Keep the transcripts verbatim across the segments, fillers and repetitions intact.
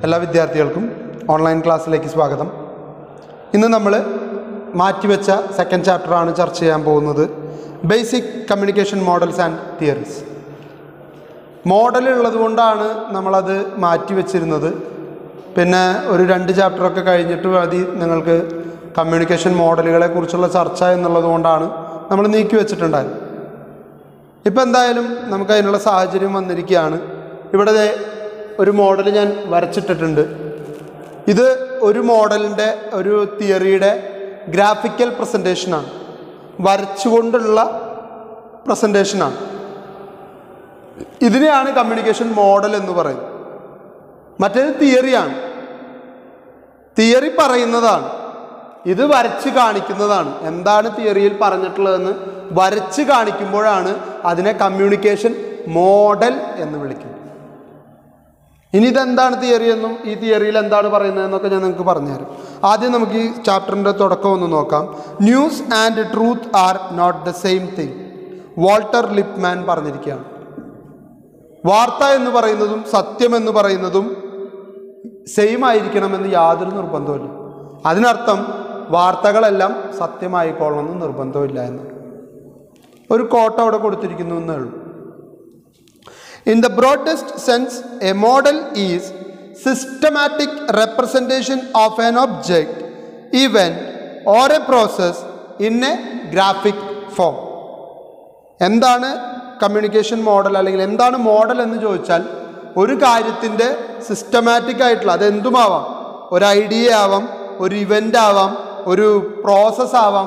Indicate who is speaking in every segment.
Speaker 1: എല്ലാ വിദ്യാർത്ഥികൾക്കും ഓൺലൈൻ ക്ലാസ്സിലേക്ക് സ്വാഗതം. ഇന്ന് നമ്മൾ മാറ്റിവെച്ച സെക്കൻഡ് ചാപ്റ്ററാണ് ചർച്ച ചെയ്യാൻ പോകുന്നത്. Basic communication models and theories. Model ഉള്ളത് കൊണ്ടാണ് നമ്മളത് മാറ്റിവെച്ചിരുന്നത്. പിന്നെ ഒരു രണ്ട് ചാപ്റ്ററൊക്കെ കഴിഞ്ഞിട്ട് മതി നിങ്ങൾക്ക് കമ്മ്യൂണിക്കേഷൻ മോഡലുകളെ കുറിച്ചുള്ള ചർച്ച എന്നുള്ളത് കൊണ്ടാണ് നമ്മൾ നീക്കി വെച്ചിട്ടുണ്ടായത്. ഇപ്പം എന്തായാലും നമുക്ക് അതിനുള്ള സാഹചര്യം വന്നിരിക്കുകയാണ്. ഇവിടെ ഒരു മോഡൽ ഞാൻ വരച്ചിട്ടിട്ടുണ്ട്. ഇത് ഒരു മോഡലിൻ്റെ ഒരു തിയറിയുടെ ഗ്രാഫിക്കൽ പ്രസൻറ്റേഷനാണ്, വരച്ചുകൊണ്ടുള്ള പ്രസൻറ്റേഷനാണ്. ഇതിനെയാണ് കമ്മ്യൂണിക്കേഷൻ മോഡൽ എന്ന് പറയുന്നത്. മറ്റേത് തിയറിയാണ്, തിയറി പറയുന്നതാണ്, ഇത് വരച്ച് കാണിക്കുന്നതാണ്. എന്താണ് തിയറിയിൽ പറഞ്ഞിട്ടുള്ളതെന്ന് വരച്ച് കാണിക്കുമ്പോഴാണ് അതിനെ കമ്മ്യൂണിക്കേഷൻ മോഡൽ എന്ന് വിളിക്കുന്നത്. ഇനി ഇതെന്താണ് തിയറി എന്നും ഈ തിയറിയിൽ എന്താണ് പറയുന്നതെന്നൊക്കെ ഞാൻ നിങ്ങൾക്ക് പറഞ്ഞുതരാം. ആദ്യം നമുക്ക് ഈ ചാപ്റ്ററിൻ്റെ തുടക്കം ഒന്ന് നോക്കാം. News and truth are not the same thing. Walter Lippmann പറഞ്ഞിരിക്കുകയാണ്. വാർത്ത എന്ന് പറയുന്നതും സത്യം എന്ന് പറയുന്നതും സെയിം ആയിരിക്കണമെന്ന് യാതൊരു നിർബന്ധവുമില്ല. അതിനർത്ഥം വാർത്തകളെല്ലാം സത്യമായിക്കൊള്ളണമെന്ന് നിർബന്ധമില്ല എന്ന് ഒരു കോട്ട അവിടെ കൊടുത്തിരിക്കുന്നു എന്നേ ഉള്ളൂ. In the broadest sense, a model is systematic representation of an object, event or a process in a graphic form. എന്താണ് കമ്മ്യൂണിക്കേഷൻ മോഡൽ അല്ലെങ്കിൽ എന്താണ് മോഡൽ എന്ന് ചോദിച്ചാൽ ഒരു കാര്യത്തിൻ്റെ സിസ്റ്റമാറ്റിക് ആയിട്ടുള്ള, അതെന്തുമാവാം, ഒരു ഐഡിയ ആവാം, ഒരു ഇവൻ്റ് ആവാം, ഒരു പ്രോസസ്സ് ആവാം.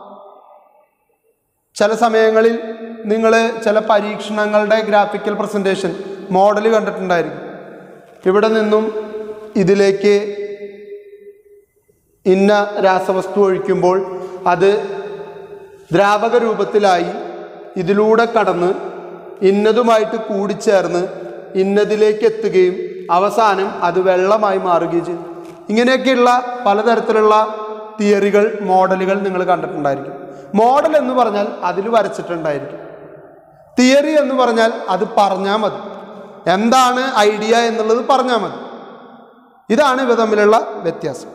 Speaker 1: ചില സമയങ്ങളിൽ നിങ്ങൾ ചില പരീക്ഷണങ്ങളുടെ ഗ്രാഫിക്കൽ പ്രസൻറ്റേഷൻ മോഡൽ കണ്ടിട്ടുണ്ടായിരിക്കും. ഇവിടെ നിന്നും ഇതിലേക്ക് ഇന്ന രാസവസ്തു ഒഴിക്കുമ്പോൾ അത് ദ്രാവക രൂപത്തിലായി ഇതിലൂടെ കടന്ന് ഇന്നതുമായിട്ട് കൂടിച്ചേർന്ന് ഇന്നതിലേക്ക് എത്തുകയും അവസാനം അത് വെള്ളമായി മാറുകയും ചെയ്യും. ഇങ്ങനെയൊക്കെയുള്ള പലതരത്തിലുള്ള തിയറികൾ, മോഡലുകൾ നിങ്ങൾ കണ്ടിട്ടുണ്ടായിരിക്കും. മോഡൽ എന്ന് പറഞ്ഞാൽ അതിൽ വരച്ചിട്ടുണ്ടായിരിക്കും. തിയറി എന്ന് പറഞ്ഞാൽ അത് പറഞ്ഞാൽ മതി, എന്താണ് ഐഡിയ എന്നുള്ളത് പറഞ്ഞാൽ മതി. ഇതാണ് ഇവ തമ്മിലുള്ള വ്യത്യാസം.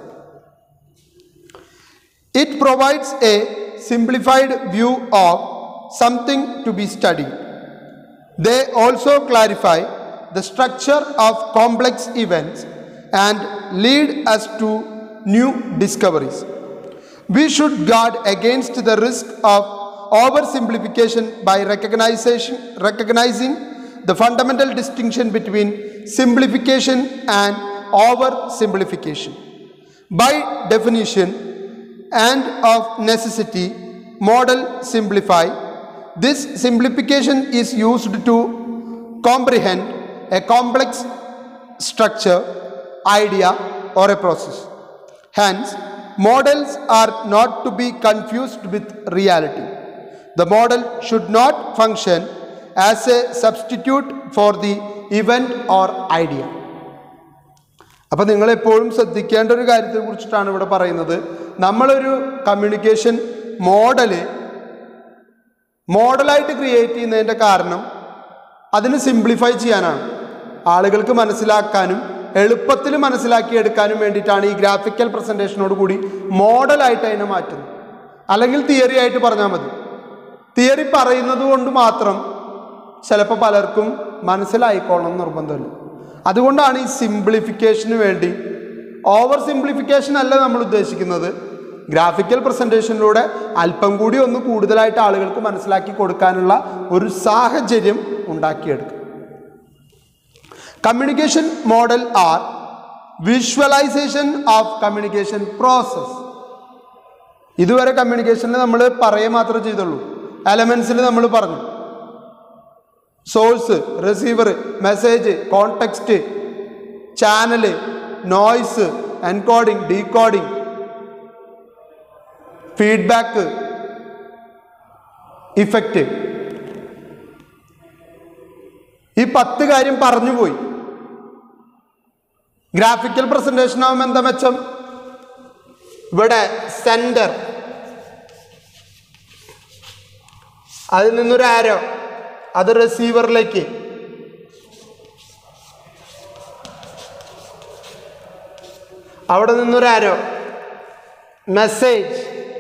Speaker 1: It provides a simplified view of something to be studied. They also clarify the structure of complex events and lead us to new discoveries. We should guard against the risk of oversimplification by recognizing, recognizing the fundamental distinction between simplification and oversimplification. By definition and of necessity, model simplify. This simplification is used to comprehend a complex structure, idea, or a process. Hence, models are not to be confused with reality. The model should not function as a substitute for the event or idea. അപ്പോൾ നിങ്ങളെപ്പോഴും ശ്രദ്ധിക്കേണ്ട ഒരു കാര്യത്തെ കുറിച്ചിട്ടാണ് ഇവിടെ പറയുന്നത്. നമ്മളൊരു communication model മോഡലായിട്ട് create ചെയ്യുന്നതിൻ്റെ കാരണം അതിന് സിംപ്ലിഫൈ ചെയ്യാനാണ്, ആളുകൾക്ക് മനസ്സിലാക്കാനും എളുപ്പത്തിൽ മനസ്സിലാക്കിയെടുക്കാനും വേണ്ടിയിട്ടാണ് ഈ ഗ്രാഫിക്കൽ പ്രസൻറ്റേഷനോട് കൂടി മോഡലായിട്ട് അതിനെ മാറ്റുന്നത്. അല്ലെങ്കിൽ തിയറി ആയിട്ട് പറഞ്ഞാൽ മതി. തിയറി പറയുന്നത് കൊണ്ട് മാത്രം ചിലപ്പോൾ പലർക്കും മനസ്സിലായിക്കോളണം നിർബന്ധമില്ല. അതുകൊണ്ടാണ് ഈ സിംപ്ലിഫിക്കേഷന് വേണ്ടി, ഓവർ സിംപ്ലിഫിക്കേഷൻ അല്ല നമ്മൾ ഉദ്ദേശിക്കുന്നത്, ഗ്രാഫിക്കൽ പ്രസൻറ്റേഷനിലൂടെ അല്പം കൂടി ഒന്ന് കൂടുതലായിട്ട് ആളുകൾക്ക് മനസ്സിലാക്കി കൊടുക്കാനുള്ള ഒരു സാഹചര്യം ഉണ്ടാക്കിയെടുക്കും. Communication model are visualization of communication process. ഇതുവരെ കമ്മ്യൂണിക്കേഷനിൽ നമ്മൾ പറയുക മാത്രമേ ചെയ്തുള്ളൂ. എലമെൻസിൽ നമ്മൾ പറഞ്ഞു source, receiver, message, context, channel, noise, encoding, decoding, feedback, effect. ഈ പത്ത് കാര്യം പറഞ്ഞു പോയി. ഗ്രാഫിക്കൽ പ്രസൻറ്റേഷൻ ആവുമ്പോൾ എന്താ മെച്ചം? ഇവിടെ സെൻറ്റർ, അതിൽ നിന്നൊരു ആരോ, അത് റിസീവറിലേക്ക്, അവിടെ നിന്നൊരു ആരോ മെസ്സേജ്,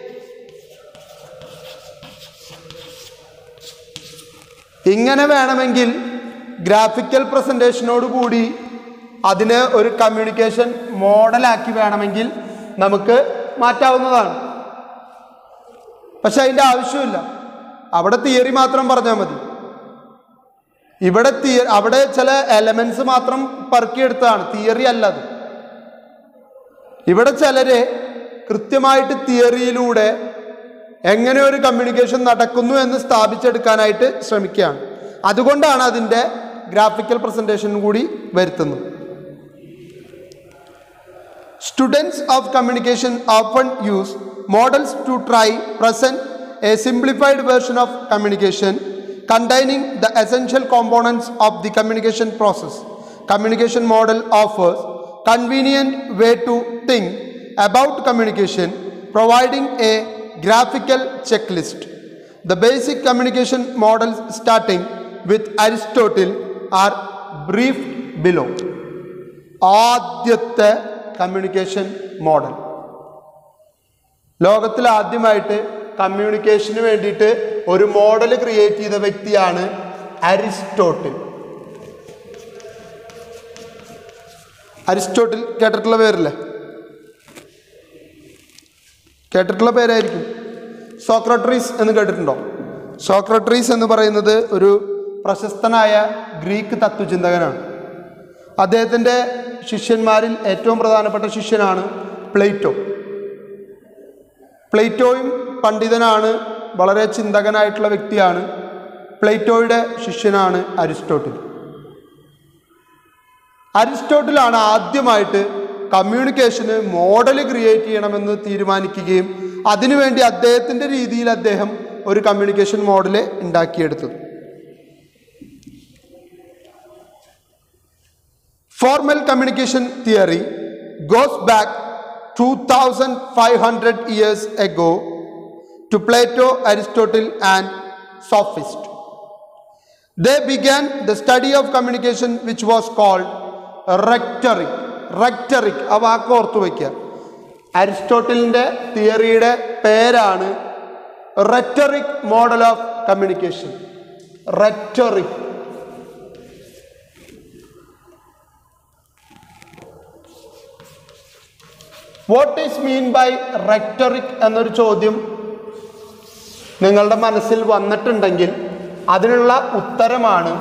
Speaker 1: ഇങ്ങനെ വേണമെങ്കിൽ ഗ്രാഫിക്കൽ പ്രസൻറ്റേഷനോട് കൂടി അതിനെ ഒരു കമ്മ്യൂണിക്കേഷൻ മോഡലാക്കി വേണമെങ്കിൽ നമുക്ക് മാറ്റാവുന്നതാണ്. പക്ഷെ അതിൻ്റെ ആവശ്യമില്ല. അവിടെ തിയറി മാത്രം പറഞ്ഞാൽ മതി. ഇവിടെ തിയ അവിടെ ചില എലമെന്റ്സ് മാത്രം പെറുക്കിയെടുത്തതാണ്, തിയറി അല്ലത്. ഇവിടെ ചിലര് കൃത്യമായിട്ട് തിയറിയിലൂടെ എങ്ങനെ ഒരു കമ്മ്യൂണിക്കേഷൻ നടക്കുന്നു എന്ന് സ്ഥാപിച്ചെടുക്കാനായിട്ട് ശ്രമിക്കുകയാണ്. അതുകൊണ്ടാണ് അതിൻ്റെ ഗ്രാഫിക്കൽ പ്രസൻറ്റേഷൻ കൂടി വരുത്തുന്നത്. Students of communication often use models to try present a simplified version of communication containing the essential components of the communication process. Communication model offers convenient way to think about communication, providing a graphical checklist. The basic communication models starting with Aristotle are briefed below. ആദ്യത്തെ communication model, ലോകത്തിൽ ആദ്യമായിട്ട് കമ്മ്യൂണിക്കേഷന് വേണ്ടിയിട്ട് ഒരു model create ചെയ്ത വ്യക്തിയാണ് Aristotle. Aristotle കേട്ടിട്ടുള്ള പേരല്ലേ? കേട്ടിട്ടുള്ള പേരായിരിക്കും. സോക്രട്ടീസ് എന്ന് കേട്ടിട്ടുണ്ടോ? സോക്രട്ടീസ് എന്ന് പറയുന്നത് ഒരു പ്രശസ്തനായ ഗ്രീക്ക് തത്വചിന്തകനാണ്. അദ്ദേഹത്തിൻ്റെ ശിഷ്യന്മാരിൽ ഏറ്റവും പ്രധാനപ്പെട്ട ശിഷ്യനാണ് പ്ലേറ്റോ. പ്ലേറ്റോയും പണ്ഡിതനാണ്, വളരെ ചിന്തകനായിട്ടുള്ള വ്യക്തിയാണ്. പ്ലേറ്റോയുടെ ശിഷ്യനാണ് അരിസ്റ്റോട്ടിൽ. അരിസ്റ്റോട്ടിലാണ് ആദ്യമായിട്ട് കമ്മ്യൂണിക്കേഷന് മോഡൽ ക്രിയേറ്റ് ചെയ്യണമെന്ന് തീരുമാനിക്കുകയും അതിനുവേണ്ടി അദ്ദേഹത്തിൻ്റെ രീതിയിൽ അദ്ദേഹം ഒരു കമ്മ്യൂണിക്കേഷൻ മോഡൽ ഉണ്ടാക്കിയെടുത്തത്. Formal communication theory goes back two thousand five hundred years ago to Plato, Aristotle and Sophists. They began the study of communication which was called rhetoric. Rhetoric ആ വാക്ക് ഓർത്തു വയ്ക്കുക. അരിസ്റ്റോട്ടിലിൻ്റെ തിയറിയുടെ പേരാണ് rhetoric model of communication. Rhetoric. What is mean by rhetoric എന്നൊരു ചോദ്യം നിങ്ങളുടെ മനസ്സിൽ വന്നിട്ടുണ്ടെങ്കിൽ അതിനുള്ള ഉത്തരമാണ്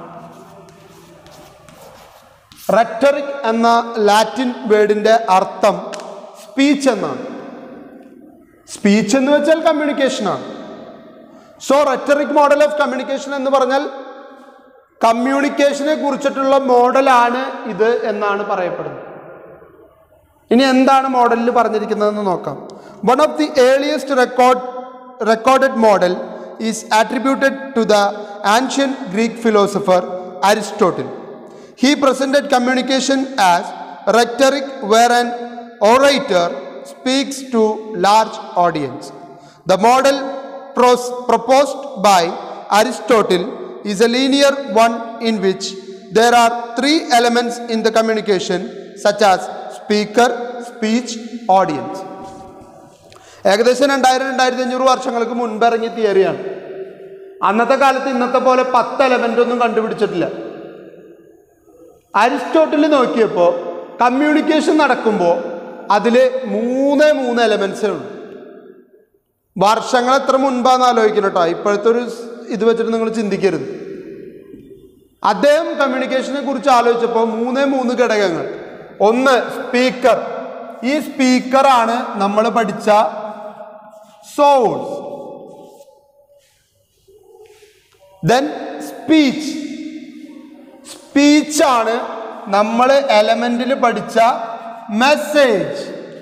Speaker 1: റെറ്ററിക് എന്ന ലാറ്റിൻ വേർഡിൻ്റെ അർത്ഥം സ്പീച്ച് എന്നാണ്. സ്പീച്ച് എന്ന് വെച്ചാൽ കമ്മ്യൂണിക്കേഷനാണ്. So rhetoric model of communication എന്ന് പറഞ്ഞാൽ കമ്മ്യൂണിക്കേഷനെ കുറിച്ചിട്ടുള്ള മോഡലാണ് ഇത് എന്നാണ് പറയപ്പെടുന്നത്. ഇനി എന്താണ് മോഡലിൽ പറഞ്ഞിരിക്കുന്നതെന്ന് നോക്കാം. One of the earliest record recorded model is attributed to the ancient Greek philosopher Aristotle. He presented communication as rhetoric, where an orator speaks to large audience. The model pros- proposed by Aristotle is a linear one in which there are three elements in the communication, such as speaker, speech, audience. ഏകദേശം രണ്ടായിരം രണ്ടായിരത്തി അഞ്ഞൂറ് വർഷങ്ങൾക്ക് മുൻപ് ഇറങ്ങിയ തിയറിയാണ്. അന്നത്തെ കാലത്ത് ഇന്നത്തെ പോലെ പത്ത് എലമെന്റ് ഒന്നും കണ്ടുപിടിച്ചിട്ടില്ല. അരിസ്റ്റോട്ടിൽ നോക്കിയപ്പോൾ കമ്മ്യൂണിക്കേഷൻ നടക്കുമ്പോൾ അതിൽ മൂന്നേ മൂന്ന് എലമെന്റ്സേ ഉള്ളൂ. വർഷങ്ങൾ എത്ര മുൻപാന്ന് ആലോചിക്കണം കേട്ടോ. ഇപ്പോഴത്തെ ഒരു ഇത് വെച്ചിട്ട് നിങ്ങൾ ചിന്തിക്കരുത്. അദ്ദേഹം കമ്മ്യൂണിക്കേഷനെ കുറിച്ച് ആലോചിച്ചപ്പോൾ മൂന്നേ മൂന്ന് ഘടകങ്ങൾ. ഒന്ന് സ്പീക്കർ. ഈ സ്പീക്കറാണ് നമ്മൾ പഠിച്ച സോഴ്സ്. Then speech. സ്പീച്ചാണ് നമ്മൾ എലമെന്റിൽ പഠിച്ച മെസ്സേജ്.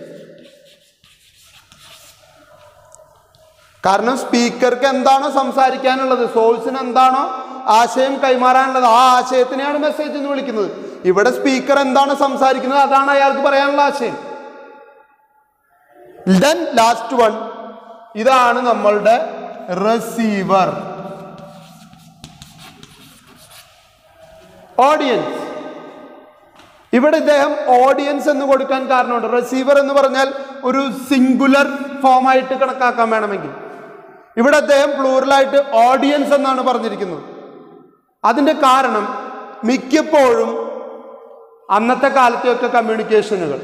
Speaker 1: കാരണം സ്പീക്കർക്ക് എന്താണോ സംസാരിക്കാനുള്ളത്, സോഴ്സിന് എന്താണോ ആശയം കൈമാറാനുള്ളത്, ആ ആശയത്തിനെയാണ് മെസ്സേജ് എന്ന് വിളിക്കുന്നത്. ഇവിടെ സ്പീക്കർ എന്താണ് സംസാരിക്കുന്നത് അതാണ് അയാൾക്ക് പറയാനുള്ള ആശയം. ദെൻ ലാസ്റ്റ് വൺ, ഇതാണ് നമ്മളുടെ റിസീവർ, ഓഡിയൻസ്. ഇവിടെ ഇദ്ദേഹം ഓഡിയൻസ് എന്ന് കൊടുക്കാൻ കാരണമുണ്ട്. റിസീവർ എന്ന് പറഞ്ഞാൽ ഒരു സിംഗുലർ ഫോം ആയിട്ട് കണക്കാക്കാൻ വേണമെങ്കിൽ ഇവിടെ അദ്ദേഹം പ്ലൂറലായിട്ട് ഓഡിയൻസ് എന്നാണ് പറഞ്ഞിരിക്കുന്നത്. അതിൻ്റെ കാരണം മിക്കപ്പോഴും അന്നത്തെ കാലത്തെയൊക്കെ കമ്മ്യൂണിക്കേഷനുകൾ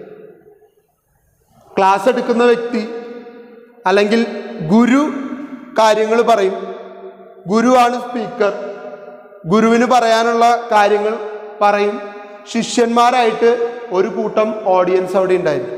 Speaker 1: ക്ലാസ് എടുക്കുന്ന വ്യക്തി അല്ലെങ്കിൽ ഗുരു കാര്യങ്ങൾ പറയും. ഗുരുവാണ് സ്പീക്കർ. ഗുരുവിന് പറയാനുള്ള കാര്യങ്ങൾ പറയും. ശിഷ്യന്മാരായിട്ട് ഒരു കൂട്ടം ഓഡിയൻസ് അവിടെ ഉണ്ടായിരുന്നു.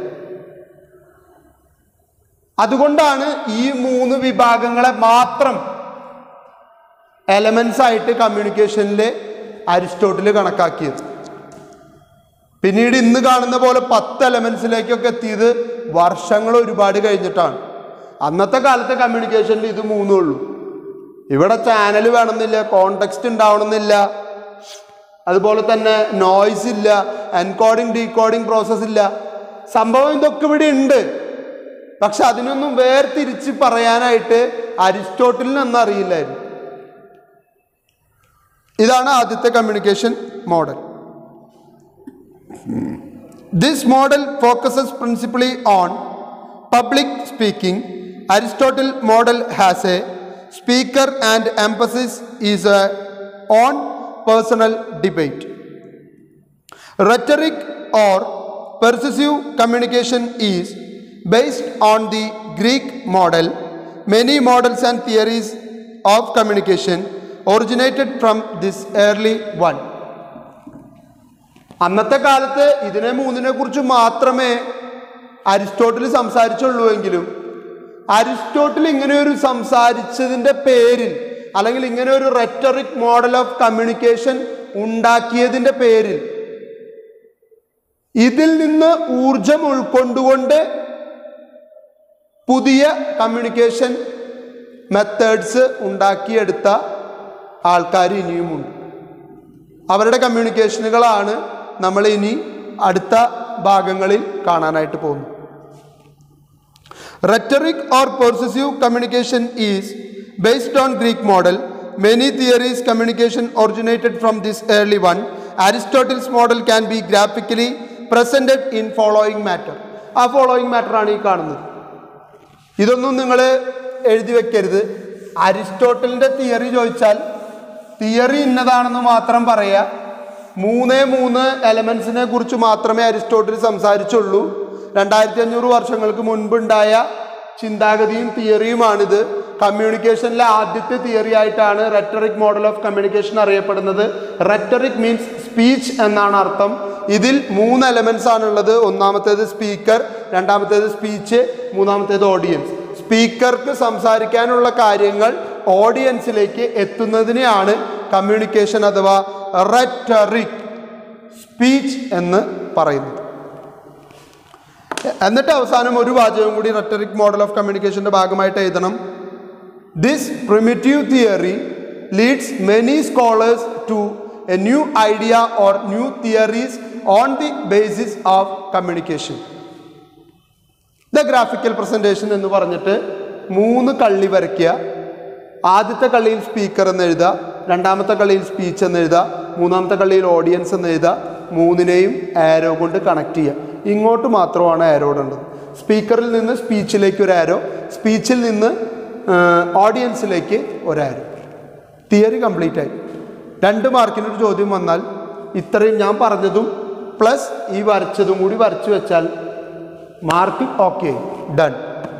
Speaker 1: അതുകൊണ്ടാണ് ഈ മൂന്ന് വിഭാഗങ്ങളെ മാത്രം എലമെന്റ്സ് ആയിട്ട് കമ്മ്യൂണിക്കേഷനിലെ അരിസ്റ്റോട്ടിൽ കണക്കാക്കിയത്. പിന്നീട് ഇന്ന് കാണുന്ന പോലെ പത്ത് എലമെന്റ്സിലേക്കൊക്കെ എത്തിയത് വർഷങ്ങൾ ഒരുപാട് കഴിഞ്ഞിട്ടാണ്. അന്നത്തെ കാലത്തെ കമ്മ്യൂണിക്കേഷനിൽ ഇത് മൂന്നേ ഉള്ളൂ. ഇവിടെ ചാനൽ വേണമെന്നില്ല, കോണ്ടെക്സ്റ്റ് ഉണ്ടാവണമെന്നില്ല, അതുപോലെ തന്നെ നോയ്സ് ഇല്ല, എൻകോഡിങ് ഡീകോഡിങ് പ്രോസസ് ഇല്ല. സംഭവം ഇതൊക്കെ ഇവിടെ ഉണ്ട്. പക്ഷെ അതിനൊന്നും വേർതിരിച്ച് പറയാനായിട്ട് അരിസ്റ്റോട്ടിലിനൊന്നും അറിയില്ലായിരുന്നു. ഇതാണ് ആദ്യത്തെ കമ്മ്യൂണിക്കേഷൻ മോഡൽ. This model focuses principally on public speaking. Aristotle model has a speaker and emphasis is a on personal debate. Rhetoric or persuasive communication is based on the Greek model. Many models and theories of communication originated from this early one. അന്നത്തെ കാലത്ത് ഇതിനെ മൂന്നിനെ കുറിച്ച് മാത്രമേ Aristotle സംസാരിച്ചുള്ളൂ എങ്കിലും Aristotle ഇങ്ങനെയൊരു സംസാരിച്ചതിൻ്റെ പേരിൽ അല്ലെങ്കിൽ ഇങ്ങനെ ഒരു റെറ്ററിക് മോഡൽ ഓഫ് കമ്മ്യൂണിക്കേഷൻ ഉണ്ടാക്കിയതിൻ്റെ പേരിൽ ഇതിൽ നിന്ന് ഊർജം ഉൾക്കൊണ്ടുകൊണ്ട് പുതിയ കമ്മ്യൂണിക്കേഷൻ മെത്തേഡ്സ് ഉണ്ടാക്കിയെടുത്ത ആൾക്കാർ ഇനിയുമുണ്ട്. അവരുടെ കമ്മ്യൂണിക്കേഷനുകളാണ് നമ്മൾ ഇനി അടുത്ത ഭാഗങ്ങളിൽ കാണാനായിട്ട് പോകുന്നത്. Rhetoric or persuasive communication is based on Greek model. Many theories communication originated from this early one. Aristotle's model can be graphically presented in following matter. ആ ഫോളോയിങ് മാറ്റർ ആണ് ഈ കാണുന്നത്. ഇതൊന്നും നിങ്ങൾ എഴുതി വെക്കരുത്. അരിസ്റ്റോട്ടലിൻ്റെ തിയറി ചോദിച്ചാൽ തിയറി ഇന്നതാണെന്ന് മാത്രം പറയുക. മൂന്നേ മൂന്ന് എലമെന്റ്സിനെ കുറിച്ച് മാത്രമേ അരിസ്റ്റോട്ടിൽ സംസാരിച്ചുള്ളൂ. രണ്ടായിരത്തി അഞ്ഞൂറ് വർഷങ്ങൾക്ക് മുൻപുണ്ടായ ചിന്താഗതിയും തിയറിയുമാണിത്. കമ്മ്യൂണിക്കേഷനിലെ ആദ്യത്തെ തിയറി ആയിട്ടാണ് റെറ്ററിക് മോഡൽ ഓഫ് കമ്മ്യൂണിക്കേഷൻ അറിയപ്പെടുന്നത്. റെറ്ററിക് മീൻസ് സ്പീച്ച് എന്നാണ് അർത്ഥം. ഇതിൽ മൂന്ന് എലമെന്റ്സ് ആണുള്ളത്. ഒന്നാമത്തേത് സ്പീക്കർ, രണ്ടാമത്തേത് സ്പീച്ച്, മൂന്നാമത്തേത് ഓഡിയൻസ്. സ്പീക്കർക്ക് സംസാരിക്കാനുള്ള കാര്യങ്ങൾ ഓഡിയൻസിലേക്ക് എത്തുന്നതിനെയാണ് കമ്മ്യൂണിക്കേഷൻ അഥവാ റെറ്ററിക് സ്പീച്ച് എന്ന് പറയുന്നത്. എന്നിട്ട് അവസാനം ഒരു വാചകം കൂടി റെറ്ററിക് മോഡൽ ഓഫ് കമ്മ്യൂണിക്കേഷന്റെ ഭാഗമായിട്ട് എഴുതണം. This primitive theory leads many scholars to a new idea or new theories on the basis of communication. The graphical presentation എന്ന് പറഞ്ഞിട്ട് മൂന്ന് കള്ളി വരയ്ക്കുക. ആദ്യത്തെ കള്ളിയിൽ സ്പീക്കർ എന്ന് എഴുതുക, രണ്ടാമത്തെ കള്ളിയിൽ സ്പീച്ച് എന്ന് എഴുതുക, മൂന്നാമത്തെ കള്ളിയിൽ ഓഡിയൻസ് എന്ന് എഴുതുക. മൂന്നിനെയും ആരോ കൊണ്ട് കണക്ട് ചെയ്യുക. ഇങ്ങോട്ട് മാത്രമാണ് ആരോ ഉള്ളത്. സ്പീക്കറിൽ നിന്ന് സ്പീച്ചിലേക്ക് ഒരു ആരോ, സ്പീച്ചിൽ നിന്ന് ഓഡിയൻസിലേക്ക് ഒരു ആരോ. തിയറി കംപ്ലീറ്റ് ആയി. രണ്ട് മാർക്കിനൊരു ചോദ്യം വന്നാൽ ഇത്രയും ഞാൻ പറഞ്ഞതും പ്ലസ് ഈ വരച്ചതും കൂടി വരച്ചു വെച്ചാൽ mark okay, done.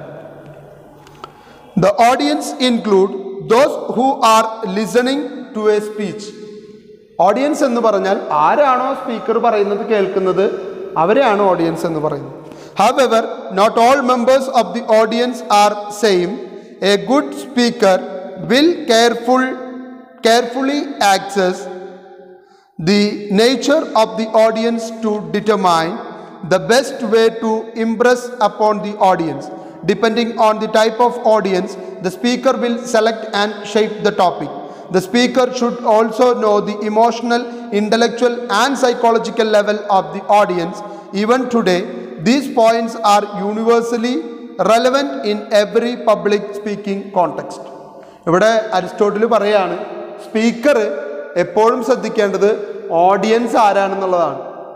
Speaker 1: The audience include those who are listening to a speech. Audience എന്ന് പറഞ്ഞാൽ ആരാണോ സ്പീക്കർ പറയുന്നത് കേൾക്കുന്നത് അവരെയാണ് ഓഡിയൻസ് എന്ന് പറയുന്നത്. However, not all members of the audience are same. A good speaker will careful, carefully access the nature of the audience to determine the best way to impress upon the audience. Depending on the type of audience, the speaker will select and shape the topic. The speaker should also know the emotional, intellectual and psychological level of the audience. Even today, these points are universally relevant in every public speaking context. ഇവിടെ Aristotle പറയാണ് speaker എപ്പോഴും ശ്രദ്ധിക്കേണ്ടത് audience ആരാണെന്നുള്ളതാണ്.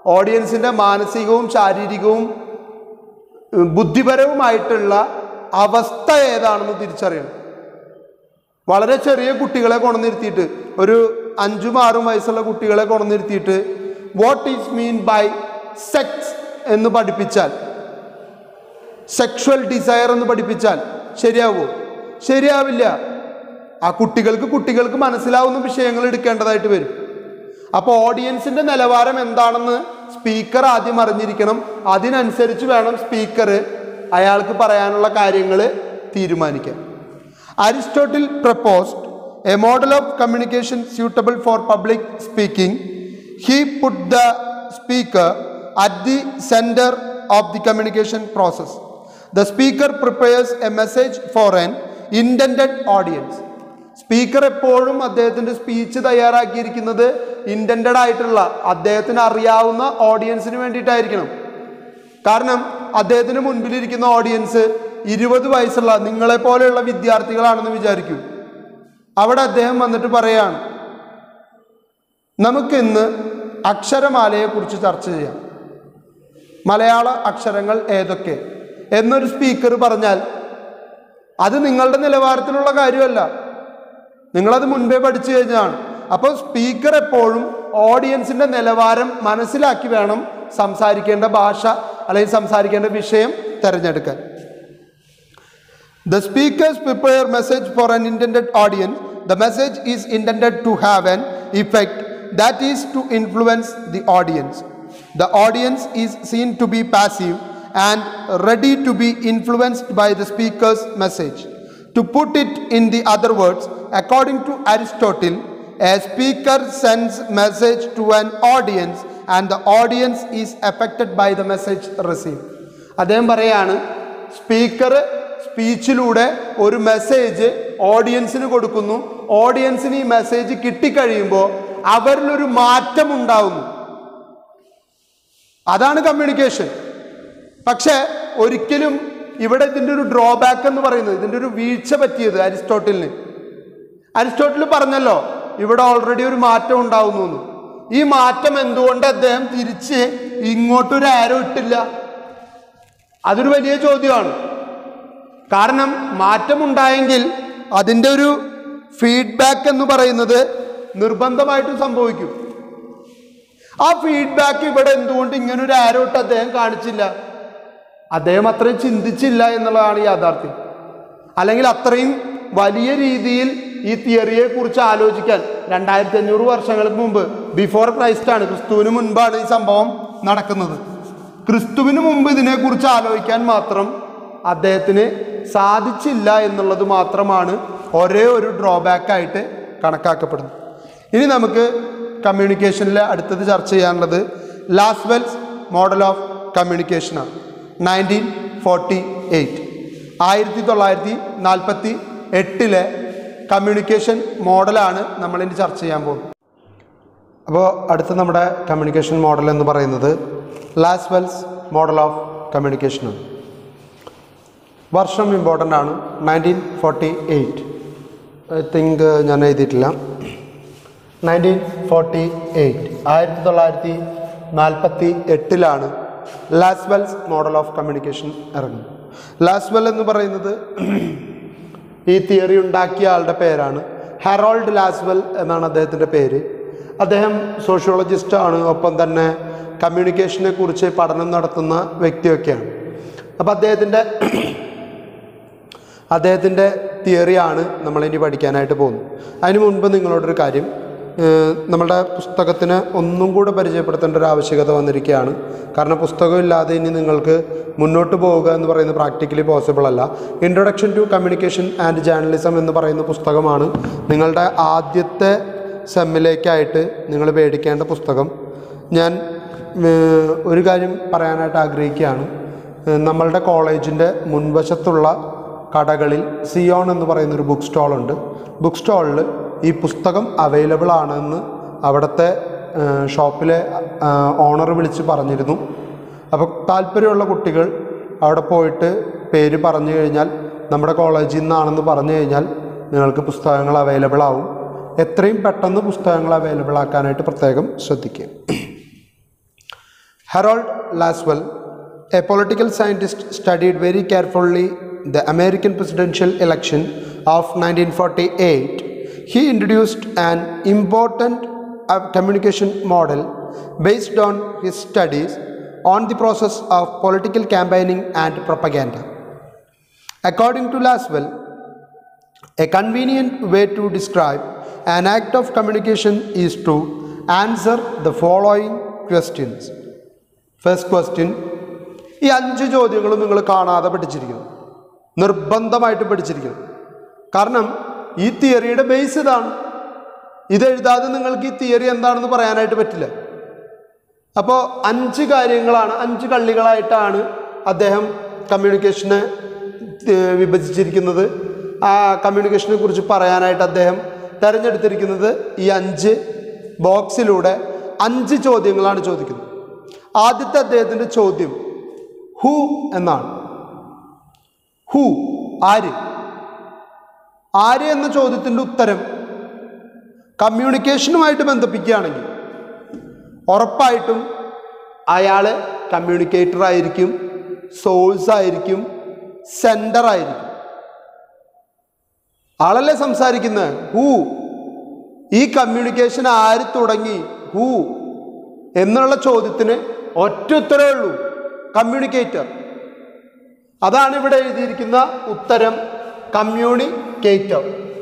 Speaker 1: ഓഡിയൻസിൻ്റെ മാനസികവും ശാരീരികവും ബുദ്ധിപരവുമായിട്ടുള്ള അവസ്ഥ ഏതാണെന്ന് തിരിച്ചറിയണം. വളരെ ചെറിയ കുട്ടികളെ കൊണ്ടുനിർത്തിയിട്ട്, ഒരു അഞ്ചും ആറും വയസ്സുള്ള കുട്ടികളെ കൊണ്ടുനിർത്തിയിട്ട് what is mean by sex എന്ന് പഠിപ്പിച്ചാൽ, സെക്ഷുവൽ ഡിസയർ എന്ന് പഠിപ്പിച്ചാൽ ശരിയാവോ? ശരിയാവില്ല. ആ കുട്ടികൾക്ക് കുട്ടികൾക്ക് മനസ്സിലാവുന്ന വിഷയങ്ങൾ എടുക്കേണ്ടതായിട്ട് വരും. അപ്പോൾ ഓഡിയൻസിൻ്റെ നിലവാരം എന്താണെന്ന് സ്പീക്കർ ആദ്യം അറിഞ്ഞിരിക്കണം. അതിനനുസരിച്ച് വേണം സ്പീക്കർ അയാൾക്ക് പറയാനുള്ള കാര്യങ്ങൾ തീരുമാനിക്കാൻ. Aristotle proposed a model of communication suitable for public speaking. He put the speaker at the centre of the communication process. The speaker prepares a message for an intended audience. Speaker എപ്പോഴും അദ്ദേഹത്തിൻ്റെ speech തയ്യാറാക്കിയിരിക്കുന്നത് intended ആയിട്ടുള്ള, അദ്ദേഹത്തിന് അറിയാവുന്ന ഓഡിയൻസിന് വേണ്ടിയിട്ടായിരിക്കണം. കാരണം അദ്ദേഹത്തിന് മുൻപിലിരിക്കുന്ന audience ഇരുപത് വയസ്സുള്ള നിങ്ങളെപ്പോലെയുള്ള വിദ്യാർത്ഥികളാണെന്ന് വിചാരിക്കൂ. അവിടെ അദ്ദേഹം വന്നിട്ട് പറയുകയാണ്, നമുക്കിന്ന് അക്ഷരമാലയെക്കുറിച്ച് ചർച്ച ചെയ്യാം. മലയാള അക്ഷരങ്ങൾ ഏതൊക്കെ എന്നൊരു സ്പീക്കർ പറഞ്ഞാൽ അത് നിങ്ങളുടെ നിലവാരത്തിലുള്ള കാര്യമല്ല, നിങ്ങളത് മുൻപേ പഠിച്ചു കഴിഞ്ഞാണ്. അപ്പോൾ സ്പീക്കർ എപ്പോഴും ഓഡിയൻസിൻ്റെ നിലവാരം മനസ്സിലാക്കി വേണം സംസാരിക്കേണ്ട ഭാഷ അല്ലെങ്കിൽ സംസാരിക്കേണ്ട വിഷയം തിരഞ്ഞെടുക്കാൻ. The speakers prepare message for an intended audience. The message is intended to have an effect, that is to influence the audience. The audience is seen to be passive and ready to be influenced by the speaker's message. To put it in the other words, according to Aristotle, a speaker sends message to an audience and the audience is affected by the message received. അദ്ദേഹം പറയാണ്, speaker സ്പീച്ചിലൂടെ ഒരു message ഓഡിയൻസിന് കൊടുക്കുന്നു. ഓഡിയൻസിന് ഈ message കിട്ടിക്കഴിയുമ്പോൾ അവരിലൊരു മാറ്റം ഉണ്ടാവുന്നു. അതാണ് കമ്മ്യൂണിക്കേഷൻ. പക്ഷേ ഒരിക്കലും ഇവിടെ ഇതിൻ്റെ ഒരു ഡ്രോബാക്ക് എന്ന് പറയുന്നത്, ഇതിൻ്റെ ഒരു വീഴ്ച പറ്റിയത് അരിസ്റ്റോട്ടലിന്. അരിസ്റ്റോട്ടിൽ പറഞ്ഞല്ലോ ഇവിടെ ഓൾറെഡി ഒരു മാറ്റം ഉണ്ടാവുന്നു എന്ന്. ഈ മാറ്റം എന്തുകൊണ്ട് അദ്ദേഹം തിരിച്ച് ഇങ്ങോട്ടൊരു ആരോ ഇട്ടില്ല? അതൊരു വലിയ ചോദ്യമാണ്. കാരണം മാറ്റമുണ്ടായെങ്കിൽ അതിൻ്റെ ഒരു ഫീഡ്ബാക്ക് എന്ന് പറയുന്നത് നിർബന്ധമായിട്ടും സംഭവിക്കും. ആ ഫീഡ്ബാക്ക് ഇവിടെ എന്തുകൊണ്ട് ഇങ്ങനൊരു ആരോ ഇട്ട് അദ്ദേഹം കാണിച്ചില്ല? അദ്ദേഹം അത്രയും ചിന്തിച്ചില്ല എന്നുള്ളതാണ് യാഥാർത്ഥ്യം. അല്ലെങ്കിൽ അത്രയും വലിയ രീതിയിൽ ഈ തിയറിയെ കുറിച്ച് ആലോചിക്കാൻ രണ്ടായിരത്തി അഞ്ഞൂറ് വർഷങ്ങൾക്ക് മുമ്പ്, ബിഫോർ ക്രൈസ്റ്റ് ആണ്, ക്രിസ്തുവിന് മുൻപാണ് ഈ സംഭവം നടക്കുന്നത്. ക്രിസ്തുവിന് മുമ്പ് ഇതിനെക്കുറിച്ച് ആലോചിക്കാൻ മാത്രം അദ്ദേഹത്തിന് സാധിച്ചില്ല എന്നുള്ളത് മാത്രമാണ് ഒരേ ഒരു ഡ്രോബാക്കായിട്ട് കണക്കാക്കപ്പെടുന്നത്. ഇനി നമുക്ക് കമ്മ്യൂണിക്കേഷനിലെ അടുത്തത് ചർച്ച ചെയ്യാനുള്ളത് ലാസ്വെൽസ് മോഡൽ ഓഫ് കമ്മ്യൂണിക്കേഷനാണ്. നയൻറ്റീൻ ഫോർട്ടി എയ്റ്റ് ആയിരത്തി തൊള്ളായിരത്തി നാൽപ്പത്തി എട്ടിലെ കമ്മ്യൂണിക്കേഷൻ മോഡലാണ് നമ്മളിനി ചർച്ച ചെയ്യാൻ പോകുന്നത്. അപ്പോൾ അടുത്ത നമ്മുടെ കമ്മ്യൂണിക്കേഷൻ മോഡൽ എന്ന് പറയുന്നത് ലാസ്വെൽസ് മോഡൽ ഓഫ് കമ്മ്യൂണിക്കേഷനാണ്. വർഷം ഇമ്പോർട്ടൻ്റ് ആണ്, nineteen forty eight. I think ഞാൻ എഴുതിയിട്ടില്ല. നയൻറ്റീൻ ഫോർട്ടി എയ്റ്റ് ആയിരത്തി തൊള്ളായിരത്തി നാൽപ്പത്തി എട്ടിലാണ് ലാസ്വെൽസ് മോഡൽ ഓഫ് കമ്മ്യൂണിക്കേഷൻ ഇറങ്ങുന്നത്. ലാസ്വെൽ എന്ന് പറയുന്നത് ഈ തിയറി ഉണ്ടാക്കിയ ആളുടെ പേരാണ്. ഹാരോൾഡ് ലാസ്വെൽ എന്നാണ് അദ്ദേഹത്തിൻ്റെ പേര്. അദ്ദേഹം സോഷ്യോളജിസ്റ്റാണ്, ഒപ്പം തന്നെ കമ്മ്യൂണിക്കേഷനെ കുറിച്ച് പഠനം നടത്തുന്ന വ്യക്തിയൊക്കെയാണ്. അപ്പോൾ അദ്ദേഹത്തിൻ്റെ അദ്ദേഹത്തിൻ്റെ തിയറിയാണ് നമ്മളിനി പഠിക്കാനായിട്ട് പോകുന്നത്. അതിന് മുൻപ് നിങ്ങളോടൊരു കാര്യം, നമ്മളുടെ പുസ്തകത്തിന് ഒന്നും കൂടെ പരിചയപ്പെടുത്തേണ്ട ഒരു ആവശ്യകത വന്നിരിക്കുകയാണ്. കാരണം പുസ്തകമില്ലാതെ ഇനി നിങ്ങൾക്ക് മുന്നോട്ട് പോവുക എന്ന് പറയുന്നത് പ്രാക്ടിക്കലി പോസിബിൾ അല്ല. Introduction to communication and journalism എന്ന് പറയുന്ന പുസ്തകമാണ് നിങ്ങളുടെ ആദ്യത്തെ സെമ്മിലേക്കായിട്ട് നിങ്ങൾ മേടിക്കേണ്ട പുസ്തകം. ഞാൻ ഒരു കാര്യം പറയാനായിട്ട് ആഗ്രഹിക്കുകയാണ്. നമ്മളുടെ കോളേജിൻ്റെ മുൻവശത്തുള്ള കടകളിൽ സിയോൺ എന്ന് പറയുന്നൊരു ബുക്ക് സ്റ്റോളുണ്ട്. ബുക്ക് സ്റ്റോളിൽ ഈ പുസ്തകം അവൈലബിൾ ആണെന്ന് അവിടുത്തെ ഷോപ്പിലെ ഓണർ വിളിച്ച് പറഞ്ഞിരുന്നു. അപ്പോൾ താല്പര്യമുള്ള കുട്ടികൾ അവിടെ പോയിട്ട് പേര് പറഞ്ഞു കഴിഞ്ഞാൽ, നമ്മുടെ കോളേജിൽ നിന്നാണെന്ന് പറഞ്ഞു കഴിഞ്ഞാൽ നിങ്ങൾക്ക് പുസ്തകങ്ങൾ അവൈലബിൾ ആവും. എത്രയും പെട്ടെന്ന് പുസ്തകങ്ങൾ അവൈലബിൾ ആക്കാനായിട്ട് പ്രത്യേകം ശ്രദ്ധിക്കുക. Harold Laswell, a political scientist, studied very carefully the American presidential election of nineteen forty-eight. He introduced an important uh, communication model based on his studies on the process of political campaigning and propaganda. According to Laswell, a convenient way to describe an act of communication is to answer the following questions. First question, ഈ അഞ്ച് ചോദ്യങ്ങളും നിങ്ങൾ കാണാതെ പഠിച്ചിരിക്കണം, നിർബന്ധമായിട്ട് പഠിച്ചിരിക്കണം. കാരണം ഈ തിയറിയുടെ ബേസ് ഇതാണ്. ഇതെഴുതാതെ നിങ്ങൾക്ക് ഈ തിയറി എന്താണെന്ന് പറയാനായിട്ട് പറ്റില്ല. അപ്പോൾ അഞ്ച് കാര്യങ്ങളാണ്, അഞ്ച് കള്ളികളായിട്ടാണ് അദ്ദേഹം കമ്മ്യൂണിക്കേഷനെ വിഭജിച്ചിരിക്കുന്നത്. ആ കമ്മ്യൂണിക്കേഷനെ കുറിച്ച് പറയാനായിട്ട് അദ്ദേഹം തിരഞ്ഞെടുത്തിരിക്കുന്നത് ഈ അഞ്ച് ബോക്സിലൂടെ അഞ്ച് ചോദ്യങ്ങളാണ് ചോദിക്കുന്നത്. ആദ്യത്തെ അദ്ദേഹത്തിൻ്റെ ചോദ്യം ഹൂ എന്നാണ്. ഹൂ, ആര്? ആര് എന്ന ചോദ്യത്തിൻ്റെ ഉത്തരം കമ്മ്യൂണിക്കേഷനുമായിട്ട് ബന്ധിപ്പിക്കുകയാണെങ്കിൽ ഉറപ്പായിട്ടും അയാൾ കമ്മ്യൂണിക്കേറ്റർ ആയിരിക്കും, സോഴ്സ് ആയിരിക്കും, സെൻഡർ ആയിരിക്കും. ആളല്ലേ സംസാരിക്കുന്നത്? ഹൂ. ഈ കമ്മ്യൂണിക്കേഷൻ ആര് തുടങ്ങി? ഹൂ എന്നുള്ള ചോദ്യത്തിന് ഒറ്റ ഉത്തരവേ ഉള്ളൂ, കമ്മ്യൂണിക്കേറ്റർ. അതാണ് ഇവിടെ എഴുതിയിരിക്കുന്ന ഉത്തരം, കമ്മ്യൂണിക്കേറ്റർ.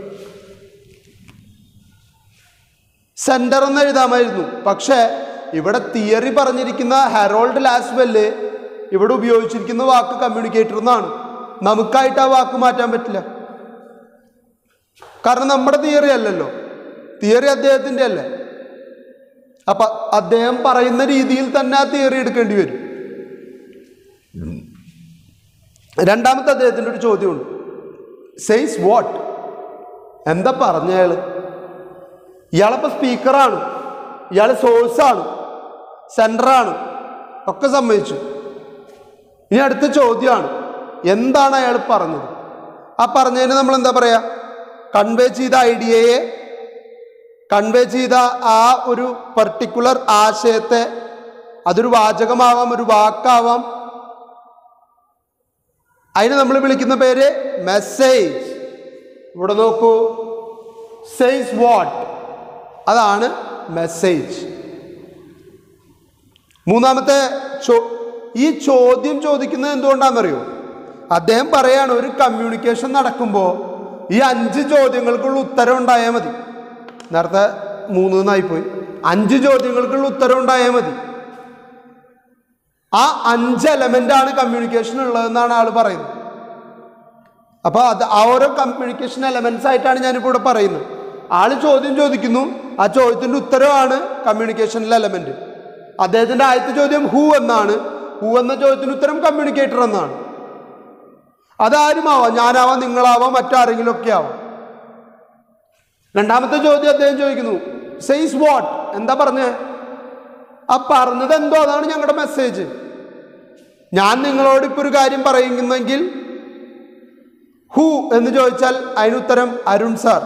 Speaker 1: സെൻഡർ എന്ന് എഴുതാമായിരുന്നു, പക്ഷേ ഇവിടെ തിയറി പറഞ്ഞിരിക്കുന്ന ഹെറോൾഡ് ലാസ്വെല്ല് ഇവിടെ ഉപയോഗിച്ചിരിക്കുന്ന വാക്ക് കമ്മ്യൂണിക്കേറ്റർ എന്നാണ്. നമുക്കായിട്ട് ആ വാക്ക് മാറ്റാൻ പറ്റില്ല, കാരണം നമ്മുടെ തിയറി അല്ലല്ലോ, തിയറി അദ്ദേഹത്തിൻ്റെ അല്ലേ. അപ്പം അദ്ദേഹം പറയുന്ന രീതിയിൽ തന്നെ ആ തിയറി എടുക്കേണ്ടി വരും. രണ്ടാമത്തെ അദ്ദേഹത്തിൻ്റെ ഒരു ചോദ്യമുണ്ട്, സെയ്സ് വാട്ട്? എന്താ പറഞ്ഞ അയാൾ? ഇയാളിപ്പോൾ സ്പീക്കറാണ്, ഇയാൾ സോഴ്സാണ്, സെൻറ്ററാണ്, ഒക്കെ സമ്മതിച്ചു. ഇനി അടുത്ത ചോദ്യമാണ്, എന്താണ് അയാൾ പറഞ്ഞത്? ആ പറഞ്ഞതിന് നമ്മൾ എന്താ പറയുക? കൺവേ ചെയ്ത ഐഡിയയെ, കൺവേ ചെയ്ത ആ ഒരു പർട്ടിക്കുലർ ആശയത്തെ, അതൊരു വാചകമാവാം, ഒരു വാക്കാവാം, അതിന് നമ്മൾ വിളിക്കുന്ന പേര് മെസ്സേജ്. ഇവിടെ നോക്കൂ, സെയ്സ് വാട്ട്, അതാണ് മെസ്സേജ്. മൂന്നാമത്തെ ചോ ഈ ചോദ്യം ചോദിക്കുന്നത് എന്തുകൊണ്ടാണെന്നറിയോ? അദ്ദേഹം പറയാണ്, ഒരു കമ്മ്യൂണിക്കേഷൻ നടക്കുമ്പോൾ ഈ അഞ്ച് ചോദ്യങ്ങൾക്കുള്ള ഉത്തരം ഉണ്ടായാൽ മതി. നേരത്തെ മൂന്നായിപ്പോയി, അഞ്ച് ചോദ്യങ്ങൾക്കുള്ള ഉത്തരം ഉണ്ടായാൽ മതി. ആ അഞ്ച് എലമെൻ്റാണ് കമ്മ്യൂണിക്കേഷൻ ഉള്ളതെന്നാണ് ആൾ പറയുന്നത്. അപ്പോൾ അത് ആ ഓരോ കമ്മ്യൂണിക്കേഷൻ എലമെൻറ്റ്സ് ആയിട്ടാണ് ഞാനിപ്പോൾ ഇവിടെ പറയുന്നത്. ആൾ ചോദ്യം ചോദിക്കുന്നു, ആ ചോദ്യത്തിൻ്റെ ഉത്തരവാണ് കമ്മ്യൂണിക്കേഷനിലെ എലമെൻറ്റ്. അദ്ദേഹത്തിൻ്റെ ആദ്യത്തെ ചോദ്യം ഹൂ എന്നാണ്, ഹൂ എന്ന ചോദ്യത്തിന് ഉത്തരം കമ്മ്യൂണിക്കേറ്റർ എന്നാണ്. അതാരുമാവാം, ഞാനാവാം, നിങ്ങളാവാം, മറ്റാരെങ്കിലും ഒക്കെ ആവാം. രണ്ടാമത്തെ ചോദ്യം അദ്ദേഹം ചോദിക്കുന്നു, സെയ്സ് വാട്ട്, എന്താ പറഞ്ഞേ? ആ പറഞ്ഞത് എന്തോ അതാണ് ഞങ്ങളുടെ മെസ്സേജ്. ഞാൻ നിങ്ങളോട് ഇപ്പോൾ ഒരു കാര്യം പറയുന്നെങ്കിൽ ഹൂ എന്ന് ചോദിച്ചാൽ അതിനുത്തരം Arun sir.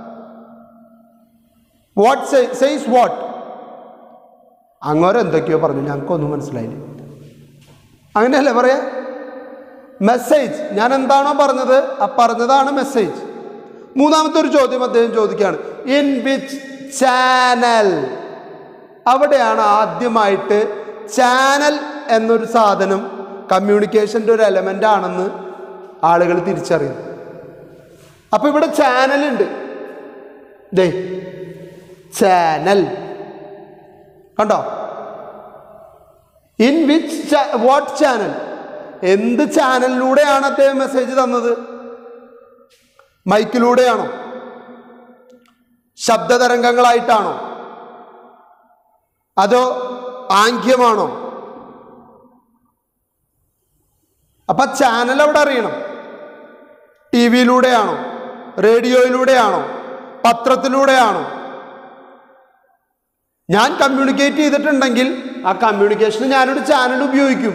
Speaker 1: What says what, അങ്ങോരം എന്തൊക്കെയോ പറഞ്ഞു, ഞങ്ങൾക്കൊന്നും മനസ്സിലായില്ല. അങ്ങനെയല്ലേ പറയാ? മെസ്സേജ്, ഞാൻ എന്താണോ പറഞ്ഞത് ആ പറഞ്ഞതാണ് മെസ്സേജ്. മൂന്നാമത്തെ ഒരു ചോദ്യം അദ്ദേഹം ചോദിക്കുകയാണ്, ഇൻ വിച്ച് ചാനൽ? അവിടെയാണ് ആദ്യമായിട്ട് ചാനൽ എന്നൊരു സാധനം കമ്മ്യൂണിക്കേഷൻ്റെ ഒരു എലമെൻ്റ് ആണെന്ന് ആളുകൾ തിരിച്ചറിയുന്നു. അപ്പോൾ ഇവിടെ ചാനലുണ്ട്, ദേ ചാനൽ കണ്ടോ? ഇൻ വിച്ച് വാട്ട് ചാനൽ, എന്ത് ചാനലിലൂടെയാണ് അദ്ദേഹം മെസ്സേജ് തന്നത്? മൈക്കിലൂടെയാണോ? ശബ്ദതരംഗങ്ങളായിട്ടാണോ? അതോ ആംഗ്യമാണോ? അപ്പൊ ചാനൽ അവിടെ അറിയണം. ടി വിയിലൂടെയാണോ? റേഡിയോയിലൂടെയാണോ? പത്രത്തിലൂടെയാണോ? ഞാൻ കമ്മ്യൂണിക്കേറ്റ് ചെയ്തിട്ടുണ്ടെങ്കിൽ ആ കമ്മ്യൂണിക്കേഷന് ഞാനൊരു ചാനൽ ഉപയോഗിക്കും.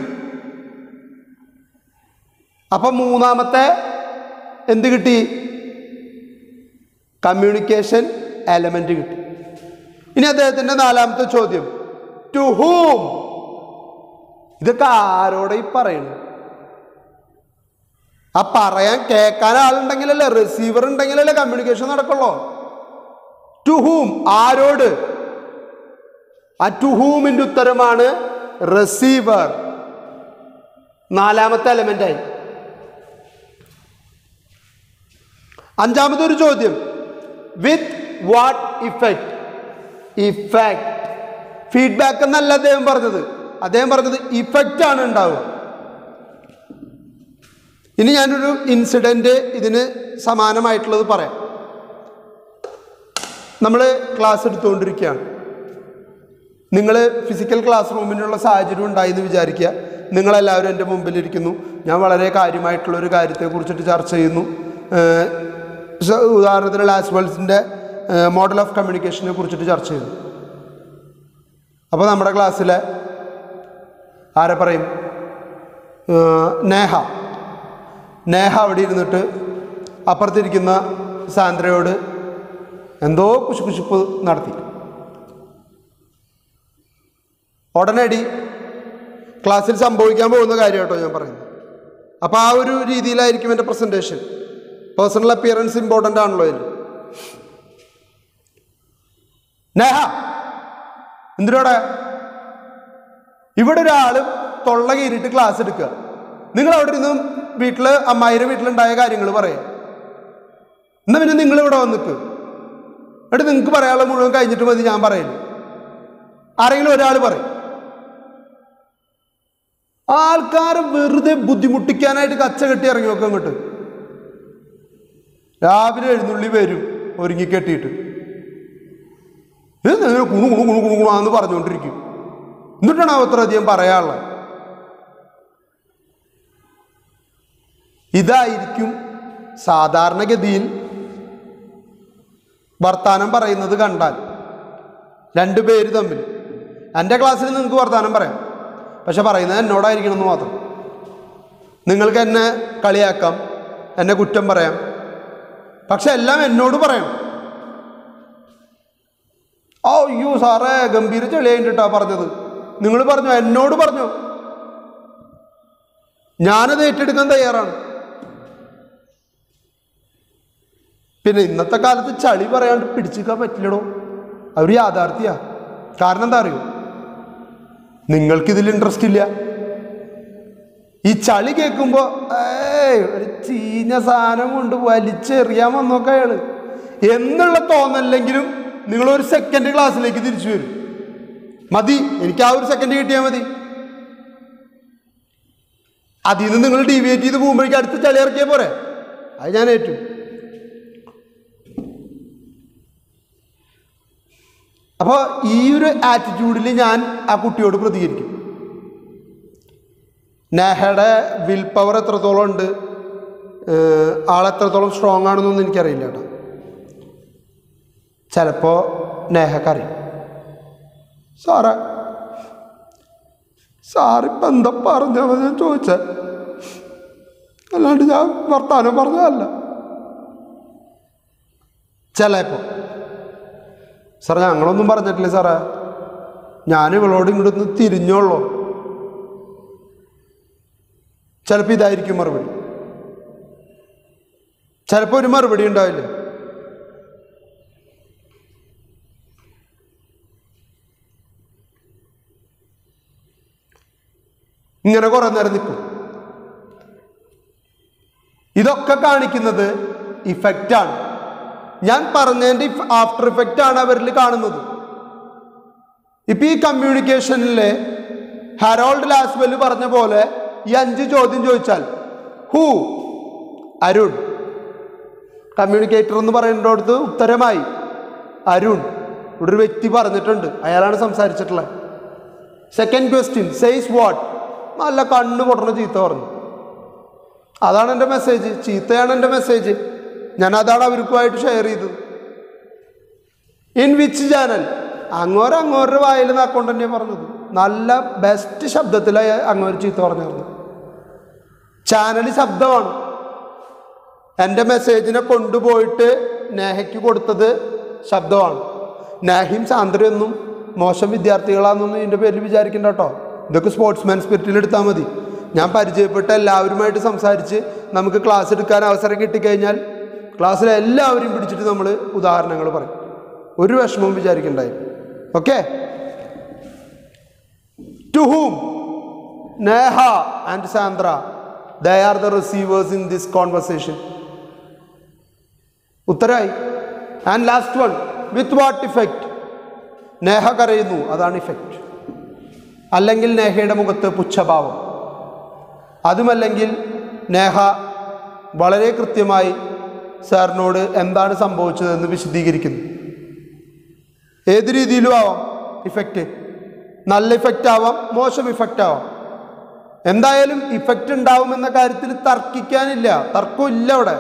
Speaker 1: അപ്പൊ മൂന്നാമത്തെ എന്ത് കിട്ടി? കമ്മ്യൂണിക്കേഷൻ എലമെന്റ് കിട്ടി. ഇനി അദ്ദേഹത്തിന്റെ നാലാമത്തെ ചോദ്യം, ടു ഹൂം? ഇതൊക്കെ ആരോടെ ഈ പറയുന്നു? ആ പറയാൻ കേൾക്കാൻ ആളുണ്ടെങ്കിലല്ലേ, റിസീവർ ഉണ്ടെങ്കിലല്ലേ കമ്മ്യൂണിക്കേഷൻ നടക്കുള്ളൂ. ടു ഹൂം, ആരോട്? ആ ടു ഹൂമിന്റെ ഉത്തരമാണ് റിസീവർ. നാലാമത്തെ എലമെന്റായി. അഞ്ചാമത്തെ ഒരു ചോദ്യം, with what effect? Effect, feedback എന്നല്ല അദ്ദേഹം പറഞ്ഞത്. അദ്ദേഹം പറഞ്ഞത് ഇഫക്റ്റ് ആണ് ഉണ്ടാവുക. ഇനി ഞാനൊരു ഇൻസിഡന്റ് ഇതിന് സമാനമായിട്ടുള്ളത് പറയാം. നമ്മൾ ക്ലാസ് എടുത്തുകൊണ്ടിരിക്കുകയാണ്. നിങ്ങൾ ഫിസിക്കൽ ക്ലാസ് റൂമിനുള്ള സാഹചര്യം ഉണ്ടായി എന്ന് വിചാരിക്കുക. നിങ്ങളെല്ലാവരും എൻ്റെ മുമ്പിലിരിക്കുന്നു. ഞാൻ വളരെ കാര്യമായിട്ടുള്ളൊരു കാര്യത്തെക്കുറിച്ചിട്ട് ചർച്ച ചെയ്യുന്നു. ഉദാഹരണത്തിന് ലാസ്വെൽസിൻ്റെ മോഡൽ ഓഫ് കമ്മ്യൂണിക്കേഷനെ കുറിച്ചിട്ട് ചർച്ച ചെയ്യുന്നു. അപ്പോൾ നമ്മുടെ ക്ലാസ്സിലെ ആരെ പറയും? നേഹ. നേഹ അവിടെ ഇരുന്നിട്ട് അപ്പുറത്തിരിക്കുന്ന സാന്ദ്രയോട് എന്തോ കുശുകുശുപ്പ് നടത്തി. ഉടനടി ക്ലാസ്സിൽ സംഭവിക്കാൻ പോകുന്ന കാര്യം കേട്ടോ ഞാൻ പറയുന്നത്. അപ്പോൾ ആ ഒരു രീതിയിലായിരിക്കും എൻ്റെ പ്രസൻറ്റേഷൻ. പേഴ്സണൽ അപ്പിയറൻസ് ഇമ്പോർട്ടൻ്റ് ആണല്ലോ അതിൽ. നേഹ, എന്തിനോടെ ഇവിടെ ഒരാൾ തൊള്ള കീറിയിട്ട് ക്ലാസ് എടുക്കുക. നിങ്ങൾ അവിടെ ഇരുന്നും വീട്ടിൽ അമ്മായിയുടെ വീട്ടിലുണ്ടായ കാര്യങ്ങൾ പറയാം. എന്നാൽ പിന്നെ നിങ്ങൾ ഇവിടെ വന്ന് നിൽക്കുക. എന്നിട്ട് നിങ്ങൾക്ക് പറയാനുള്ള മുഴുവൻ കഴിഞ്ഞിട്ട് മതി ഞാൻ പറയില്ല. ആരെങ്കിലും ഒരാൾ പറയും. ആൾക്കാരെ വെറുതെ ബുദ്ധിമുട്ടിക്കാനായിട്ട് കച്ച കെട്ടി ഇറങ്ങി നോക്കുക. അങ്ങോട്ട് രാവിലെ എഴുന്നള്ളി വരും ഒരുങ്ങിക്കെട്ടിയിട്ട് കുണു കുണു കുണു കുണു കുണാന്ന് പറഞ്ഞുകൊണ്ടിരിക്കും. എന്നിട്ടാണ് അത്ര അധികം പറയാനുള്ളത്. ഇതായിരിക്കും സാധാരണഗതിയിൽ വർത്താനം പറയുന്നത് കണ്ടാൽ രണ്ടു പേര് തമ്മിൽ. എൻ്റെ ക്ലാസ്സിൽ നിങ്ങൾക്ക് വർത്താനം പറയാം, പക്ഷെ പറയുന്നത് എന്നോടായിരിക്കണം എന്ന് മാത്രം. നിങ്ങൾക്ക് എന്നെ കളിയാക്കാം, എന്നെ കുറ്റം പറയാം, പക്ഷെ എല്ലാം എന്നോട് പറയണം. ഓ അയ്യോ സാറേ ഗംഭീര ചെളിയായിട്ടാ പറഞ്ഞത്, നിങ്ങൾ പറഞ്ഞു, എന്നോട് പറഞ്ഞു, ഞാനത് ഏറ്റെടുക്കാൻ തയ്യാറാണ്. പിന്നെ ഇന്നത്തെ കാലത്ത് ചളി പറയാണ്ട് പിടിച്ചിരിക്കാൻ പറ്റില്ലടോ. അതൊരു യാഥാർത്ഥ്യ. കാരണം എന്താ അറിയോ? നിങ്ങൾക്കിതിൽ ഇൻട്രസ്റ്റ് ഇല്ല. ഈ ചളി കേൾക്കുമ്പോൾ ഏയ് ഒരു ചീഞ്ഞ സാധനം കൊണ്ട് വലിച്ചെറിയാൻ വന്നോക്കെ അയാള് എന്നുള്ള തോന്നല്ലെങ്കിലും നിങ്ങളൊരു സെക്കൻഡ് ക്ലാസ്സിലേക്ക് തിരിച്ചു വരും. മതി, എനിക്ക് ആ ഒരു സെക്കൻഡ് കിട്ടിയാൽ മതി. അതിൽ നിന്ന് നിങ്ങൾ ഡീവിയേറ്റ് ചെയ്ത് പോകുമ്പോഴേക്കും അടുത്ത ചളി ഇറക്കിയാൽ പോരെ. അത് ഞാൻ ഏറ്റു. അപ്പോൾ ഈ ഒരു ആറ്റിറ്റ്യൂഡിൽ ഞാൻ ആ കുട്ടിയോട് പ്രതികരിക്കും. നേഹയുടെ വിൽ പവർ എത്രത്തോളം ഉണ്ട്, ആളെത്രത്തോളം സ്ട്രോങ് ആണെന്നൊന്നും എനിക്കറിയില്ല കേട്ടോ. ചിലപ്പോൾ നേഹക്കറിയും. സാറേ സാറിപ്പം എന്താ പറഞ്ഞത് ഞാൻ ചോദിച്ചേ, അല്ലാണ്ട് ഞാൻ വർത്താനം പറഞ്ഞതല്ല. ചിലപ്പോൾ സാറേ ഞങ്ങളൊന്നും പറഞ്ഞിട്ടില്ല സാറേ, ഞാൻ ഇവളോട് ഇങ്ങോട്ടൊന്ന് തിരിഞ്ഞോളൂ. ചിലപ്പോൾ ഇതായിരിക്കും മറുപടി. ചിലപ്പോൾ ഒരു മറുപടി ഉണ്ടാവില്ല. ഇങ്ങനെ കുറെ നേരം നിൽക്കും. ഇതൊക്കെ കാണിക്കുന്നത് ഇഫക്റ്റാണ്. ഞാൻ പറഞ്ഞതിൻ്റെ ആഫ്റ്റർ ഇഫക്റ്റ് ആണ് അവരിൽ കാണുന്നത്. ഇപ്പം ഈ കമ്മ്യൂണിക്കേഷനിലെ ഹരോൾഡ് ലാസ്വെൽ പറഞ്ഞ പോലെ ഈ അഞ്ച് ചോദ്യം ചോദിച്ചാൽ ഹൂ, അരുൺ. കമ്മ്യൂണിക്കേറ്റർ എന്ന് പറയുന്നിടത്ത് ഉത്തരമായി അരുൺ. ഇവിടെ ഒരു വ്യക്തി പറഞ്ഞിട്ടുണ്ട്, അയാളാണ് സംസാരിച്ചിട്ടുള്ളത്. Second question says what. നല്ല കണ്ണ് പൊട്ടണ ചീത്ത പറഞ്ഞു. അതാണ് എൻ്റെ മെസ്സേജ്, ചീത്തയാണ് എൻ്റെ മെസ്സേജ്. ഞാൻ അതാണ് അവർക്കുമായിട്ട് ഷെയർ ചെയ്തത്. ഇൻ വിച്ച് ചാനൽ, അങ്ങോര അങ്ങോരുടെ വായിൽ നിന്ന് അക്കൗണ്ട് തന്നെയാണ് പറഞ്ഞത്. നല്ല ബെസ്റ്റ് ശബ്ദത്തിലായി അങ്ങോട്ട് ചീത്ത പറഞ്ഞിരുന്നത്. ചാനൽ ശബ്ദമാണ്. എൻ്റെ മെസ്സേജിനെ കൊണ്ടുപോയിട്ട് നേഹയ്ക്ക് കൊടുത്തത് ശബ്ദമാണ്. നേഹയും സാന്ദ്രയൊന്നും മോശം വിദ്യാർത്ഥികളാണെന്നൊന്നും ഇതിൻ്റെ പേരിൽ വിചാരിക്കണ്ട കേട്ടോ. ഇതൊക്കെ സ്പോർട്സ്മാൻ സ്പിരിറ്റിൽ എടുത്താൽ മതി. ഞാൻ പരിചയപ്പെട്ട എല്ലാവരുമായിട്ട് സംസാരിച്ച് നമുക്ക് ക്ലാസ് എടുക്കാൻ അവസരം കിട്ടിക്കഴിഞ്ഞാൽ ക്ലാസ്സിലെ എല്ലാവരെയും പിടിച്ചിട്ട് നമ്മൾ ഉദാഹരണങ്ങൾ പറയും. ഒരു വിഷമവും വിചാരിക്കണ്ടായി. Okay. To whom Neha and Sandra they are the receivers in this conversation. ഉത്തരായി. And last one, with what effect? Neha കരയുന്നു, അതാണ് ഇഫക്റ്റ്. അല്ലെങ്കിൽ നേഹയുടെ മുഖത്ത് പുച്ഛഭാവം. അതുമല്ലെങ്കിൽ നേഹ വളരെ കൃത്യമായി സാറിനോട് എന്താണ് സംഭവിച്ചതെന്ന് വിശദീകരിക്കുന്നു. ഏത് രീതിയിലും ആവാം ഇഫക്റ്റ്. നല്ല ഇഫക്റ്റ് ആവാം, മോശം ഇഫക്റ്റ് ആവാം. എന്തായാലും ഇഫക്റ്റ് ഉണ്ടാവുമെന്ന കാര്യത്തിൽ തർക്കിക്കാനില്ല, തർക്കമില്ല അവിടെ.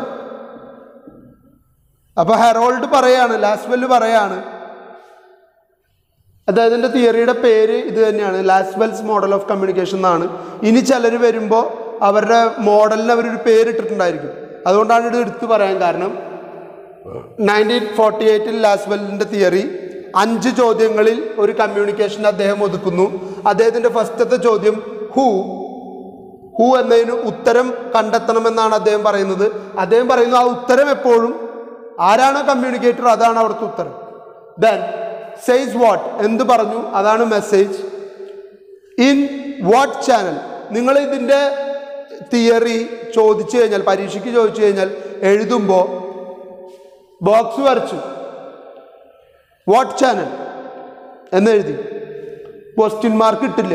Speaker 1: അപ്പൊ ഹെറോൾഡ് പറയാണ്, ലാസ്വെൽ പറയാണ്, അദ്ദേഹത്തിൻ്റെ തിയറിയുടെ പേര് ഇത് തന്നെയാണ്, ലാസ്വെൽസ് മോഡൽ ഓഫ് കമ്മ്യൂണിക്കേഷൻ എന്നാണ്. ഇനി ചിലർ വരുമ്പോൾ അവരുടെ മോഡലിന് അവരൊരു പേരിട്ടിട്ടുണ്ടായിരിക്കും. അതുകൊണ്ടാണ് ഇത് എടുത്തു പറയാൻ കാരണം. നയൻറ്റീൻ ഫോർട്ടി എയ്റ്റിൽ ലാസ്വെല്ലിൻ്റെ തിയറി അഞ്ച് ചോദ്യങ്ങളിൽ ഒരു കമ്മ്യൂണിക്കേഷൻ അദ്ദേഹം ഒതുക്കുന്നു. അദ്ദേഹത്തിൻ്റെ ഫസ്റ്റത്തെ ചോദ്യം ഹൂ ഹൂ എന്നതിന് ഉത്തരം കണ്ടെത്തണമെന്നാണ് അദ്ദേഹം പറയുന്നത്. അദ്ദേഹം പറയുന്നു ആ ഉത്തരം എപ്പോഴും ആരാണോ കമ്മ്യൂണിക്കേറ്റർ അതാണ് അവിടുത്തെ ഉത്തരം. ദെൻ സേസ് വാട്ട്, എന്ത് പറഞ്ഞു, അതാണ് മെസ്സേജ്. ഇൻ വാട്ട് ചാനൽ, നിങ്ങൾ ഇതിൻ്റെ തിയറി ചോദിച്ചു കഴിഞ്ഞാൽ, പരീക്ഷയ്ക്ക് ചോദിച്ചു കഴിഞ്ഞാൽ എഴുതുമ്പോൾ ബോക്സ് വരച്ചു വാട്ട് ചാനൽ എന്നെഴുതി, ക്വസ്റ്റ്യൻ മാർക്ക് ഇട്ടില്ല.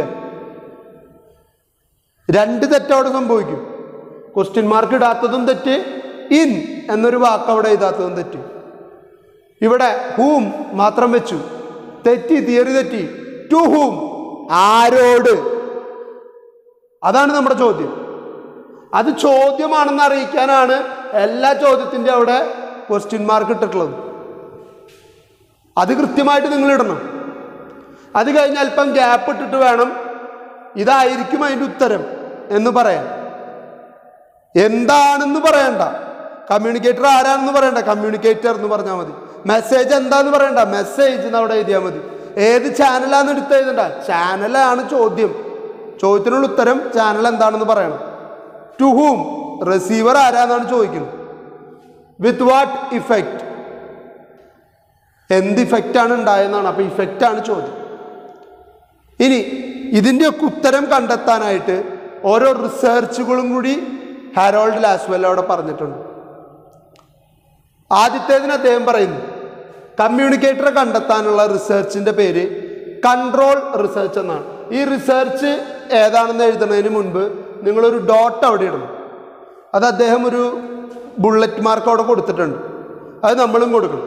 Speaker 1: രണ്ട് തെറ്റവിടെ സംഭവിക്കും. ക്വസ്റ്റ്യൻ മാർക്ക് ഇടാത്തതും തെറ്റ്, ഇൻ എന്നൊരു വാക്ക് അവിടെ എഴുതാത്തതും തെറ്റ്. ഇവിടെ ഹൂം മാത്രം വെച്ചു, തെറ്റി, തിയറി തെറ്റി. ടു ഹൂം, ആരോട്, അതാണ് നമ്മുടെ ചോദ്യം. അത് ചോദ്യമാണെന്ന് അറിയിക്കാനാണ് എല്ലാ ചോദ്യത്തിൻ്റെ അവിടെ ക്വസ്റ്റ്യൻ മാർക്ക് ഇട്ടിട്ടുള്ളത്. അത് കൃത്യമായിട്ട് നിങ്ങൾ ഇടണം. അത് കഴിഞ്ഞ് അല്പം ഗ്യാപ്പ് ഇട്ടിട്ട് വേണം ഇതായിരിക്കും അതിൻ്റെ ഉത്തരം എന്ന് പറയാൻ. എന്താണെന്ന് പറയണ്ട, കമ്മ്യൂണിക്കേറ്റർ ആരാണെന്ന് പറയണ്ട, കമ്മ്യൂണിക്കേറ്റർ എന്ന് പറഞ്ഞാൽ മതി. മെസ്സേജ് എന്താന്ന് പറയണ്ട, മെസ്സേജ് എന്ന് അവിടെ എഴുതിയാൽ മതി. ഏത് ചാനലാന്ന് എടുത്ത് എഴുതണ്ട, ചാനലാണ് ചോദ്യം. ചോദ്യത്തിനുള്ള ഉത്തരം ചാനൽ എന്താണെന്ന് പറയണം. ടു ഹൂം, റിസീവർ ആരാന്നാണ് ചോദിക്കുന്നത്. വിത്ത് വാട്ട് ഇഫക്റ്റ്, എന്ത് ഇഫക്റ്റാണ് ഉണ്ടായെന്നാണ്. അപ്പോൾ ഇഫക്റ്റാണ് ചോദ്യം. ഇനി ഇതിൻ്റെയൊക്കെ ഉത്തരം കണ്ടെത്താനായിട്ട് ഓരോ റിസർച്ചുകളും കൂടി ഹാരോൾഡ് ലാസ്വെൽ അവിടെ പറഞ്ഞിട്ടുണ്ട്. ആദ്യത്തേതിന് അദ്ദേഹം പറയുന്നു കമ്മ്യൂണിക്കേറ്ററെ കണ്ടെത്താനുള്ള റിസർച്ചിൻ്റെ പേര് കൺട്രോൾ റിസർച്ച് എന്നാണ്. ഈ റിസർച്ച് ഏതാണെന്ന് എഴുതുന്നതിന് മുൻപ് നിങ്ങളൊരു ഡോട്ട് അവിടെ ഇടണം. അത് അദ്ദേഹം ഒരു ബുള്ളറ്റ് മാർക്ക് അവിടെ കൊടുത്തിട്ടുണ്ട്, അത് നമ്മളും കൊടുക്കണം.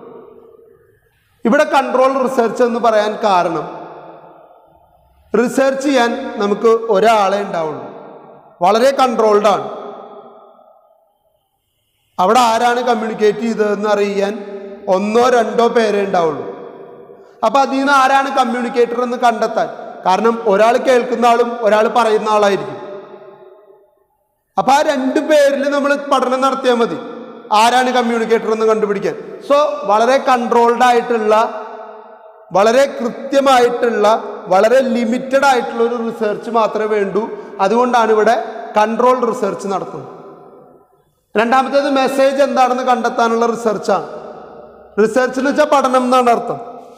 Speaker 1: ഇവിടെ കൺട്രോൾ റിസർച്ച് എന്ന് പറയാൻ കാരണം, റിസർച്ച് ചെയ്യാൻ നമുക്ക് ഒരാളെ ഉണ്ടാവുള്ളൂ, വളരെ കൺട്രോൾഡാണ്. അവിടെ ആരാണ് കമ്മ്യൂണിക്കേറ്റ് ചെയ്തതെന്ന് അറിയാൻ ഒന്നോ രണ്ടോ പേരേ ഉണ്ടാവുള്ളൂ. അപ്പം അതിൽ നിന്ന് ആരാണ് കമ്മ്യൂണിക്കേറ്റർ എന്ന് കണ്ടെത്താൻ, കാരണം ഒരാൾ കേൾക്കുന്ന ആളും ഒരാൾ പറയുന്ന ആളായിരിക്കും. അപ്പം ആ രണ്ട് പേരിൽ നമ്മൾ പഠനം നടത്തിയാൽ മതി ആരാണ് കമ്മ്യൂണിക്കേറ്റർ എന്ന് കണ്ടുപിടിക്കാൻ. സോ വളരെ കൺട്രോൾഡ് ആയിട്ടുള്ള, വളരെ കൃത്യമായിട്ടുള്ള, വളരെ ലിമിറ്റഡ് ആയിട്ടുള്ള ഒരു റിസർച്ച് മാത്രമേ വേണ്ടൂ. അതുകൊണ്ടാണ് ഇവിടെ കൺട്രോൾ റിസർച്ച് നടത്തുന്നത്. രണ്ടാമത്തേത് മെസ്സേജ് എന്താണെന്ന് കണ്ടെത്താനുള്ള റിസർച്ചാണ്. റിസർച്ച് എന്ന് വെച്ചാൽ പഠനം എന്നാണ് അർത്ഥം.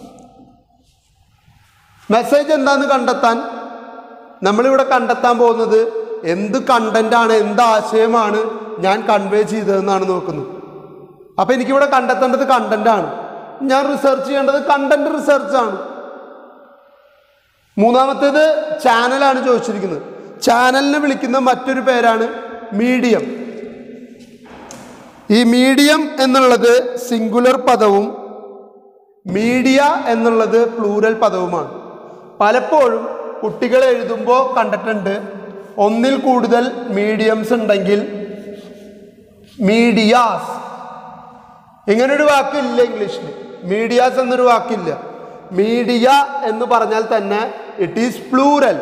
Speaker 1: മെസ്സേജ് എന്താണെന്ന് കണ്ടെത്താൻ നമ്മളിവിടെ കണ്ടെത്താൻ പോകുന്നത് എന്ത് കണ്ടന്റാണ്, എന്ത് ആശയമാണ് ഞാൻ കൺവേ ചെയ്തതെന്നാണ് നോക്കുന്നത്. അപ്പം എനിക്കിവിടെ കണ്ടെത്തേണ്ടത് കണ്ടന്റാണ്. ഞാൻ റിസർച്ച് ചെയ്യേണ്ടത് കണ്ടന്റ് റിസർച്ചാണ്. മൂന്നാമത്തേത് ചാനലാണ് ചോദിച്ചിരിക്കുന്നത്. ചാനലിനെ വിളിക്കുന്ന മറ്റൊരു പേരാണ് മീഡിയം. ഈ മീഡിയം എന്നുള്ളത് സിംഗുലർ പദവും മീഡിയ എന്നുള്ളത് പ്ലൂരൽ പദവുമാണ്. പലപ്പോഴും കുട്ടികൾ എഴുതുമ്പോൾ കണ്ടിട്ടുണ്ട് ഒന്നിൽ കൂടുതൽ മീഡിയംസ് ഉണ്ടെങ്കിൽ മീഡിയാസ്, ഇങ്ങനൊരു വാക്കില്ല ഇംഗ്ലീഷിൽ. മീഡിയാസ് എന്നൊരു വാക്കില്ല. മീഡിയ എന്ന് പറഞ്ഞാൽ തന്നെ ഇറ്റ് ഈസ് പ്ലൂരൽ.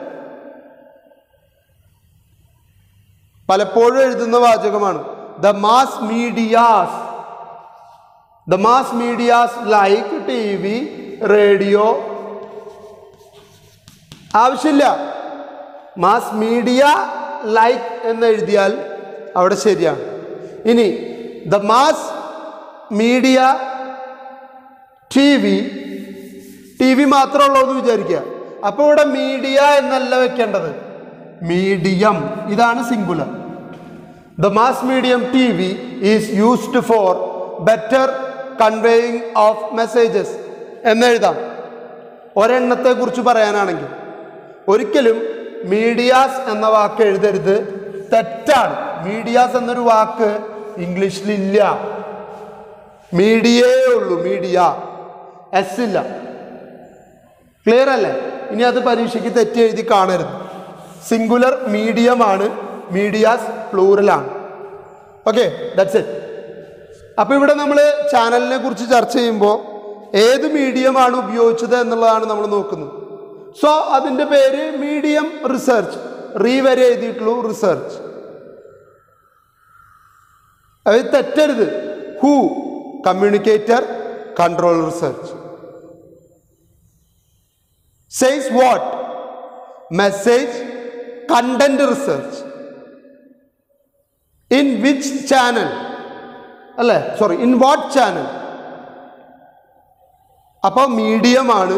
Speaker 1: പലപ്പോഴും എഴുതുന്ന വാചകമാണ് the mass medias. The mass medias like T V, radio, ആവശ്യമില്ല. മാസ് മീഡിയ ലൈക്ക് എന്ന് എഴുതിയാൽ അവിടെ ശരിയാണ്. ഇനി the mass media T V, T V മാത്രമുള്ളൂ എന്ന് വിചാരിക്കുക. അപ്പോൾ ഇവിടെ മീഡിയ എന്നല്ല വെക്കേണ്ടത്, മീഡിയം. ഇതാണ് singular. The mass medium T V is used for better conveying of messages എന്നെഴുതാം. ഒരെണ്ണത്തെ കുറിച്ച് പറയാനാണെങ്കിൽ ഒരിക്കലും മീഡിയാസ് എന്ന വാക്ക് എഴുതരുത്, തെറ്റാണ്. മീഡിയാസ് എന്നൊരു വാക്ക് ഇംഗ്ലീഷിലില്ല, മീഡിയേ ഉള്ളൂ, മീഡിയ, എസ് ഇല്ല. ക്ലിയർ അല്ലേ? ഇനി അത് പരീക്ഷയ്ക്ക് തെറ്റി എഴുതി കാണരുത്. സിംഗുലർ മീഡിയമാണ്, മീഡിയാസ് പ്ലൂറലാണ്. Okay, that's it. അപ്പോൾ ഇവിടെ നമ്മൾ ചാനലിനെ കുറിച്ച് ചർച്ച ചെയ്യുമ്പോൾ ഏത് മീഡിയമാണ് ഉപയോഗിച്ചത് എന്നുള്ളതാണ് നമ്മൾ നോക്കുന്നത്. സോ അതിൻ്റെ പേര് മീഡിയം റിസർച്ച്, റീ വരെ എഴുതിയിട്ടുള്ളൂ റിസർച്ച്. അത് തെറ്റരുത്. Who, communicator, control research. Says what, message, content research. In which channel, അല്ലേ, സോറി, ഇൻ വാട്ട് ചാനൽ. അപ്പോൾ മീഡിയമാണ്,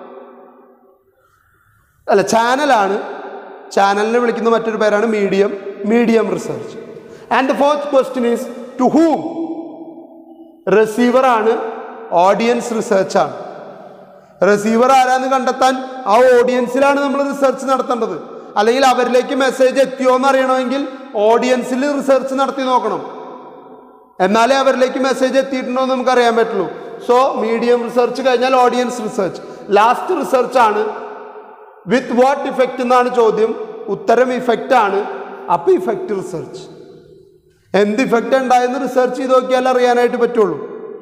Speaker 1: അല്ല ചാനലാണ്. ചാനലിനെ വിളിക്കുന്ന മറ്റൊരു പേരാണ് medium, medium research. And the fourth question is to whom. Receiver ആണ്, ഓഡിയൻസ് റിസർച്ച് ആണ്. റിസീവർ ആരാന്ന് കണ്ടെത്താൻ ആ ഓഡിയൻസിലാണ് നമ്മൾ റിസർച്ച് നടത്തേണ്ടത്. അല്ലെങ്കിൽ അവരിലേക്ക് മെസ്സേജ് എത്തിയോ എന്ന് അറിയണമെങ്കിൽ ഓഡിയൻസിൽ റിസർച്ച് നടത്തി നോക്കണം, എന്നാലേ അവരിലേക്ക് മെസ്സേജ് എത്തിയിട്ടുണ്ടോ എന്ന് നമുക്ക് അറിയാൻ പറ്റുള്ളൂ. സോ മീഡിയം റിസർച്ച് കഴിഞ്ഞാൽ ഓഡിയൻസ് റിസർച്ച്. ലാസ്റ്റ് റിസർച്ച് ആണ്. വിത്ത് വാട്ട് ഇഫക്റ്റ് എന്നാണ് ചോദ്യം, ഉത്തരം ഇഫക്റ്റ് ആണ്. അപ്പോൾ ഇഫക്റ്റ് റിസർച്ച്. എന്ത് ഇഫക്റ്റ് ഉണ്ടായെന്ന് റിസർച്ച് ചെയ്ത് നോക്കിയാൽ അറിയാനായിട്ട് പറ്റുള്ളൂ.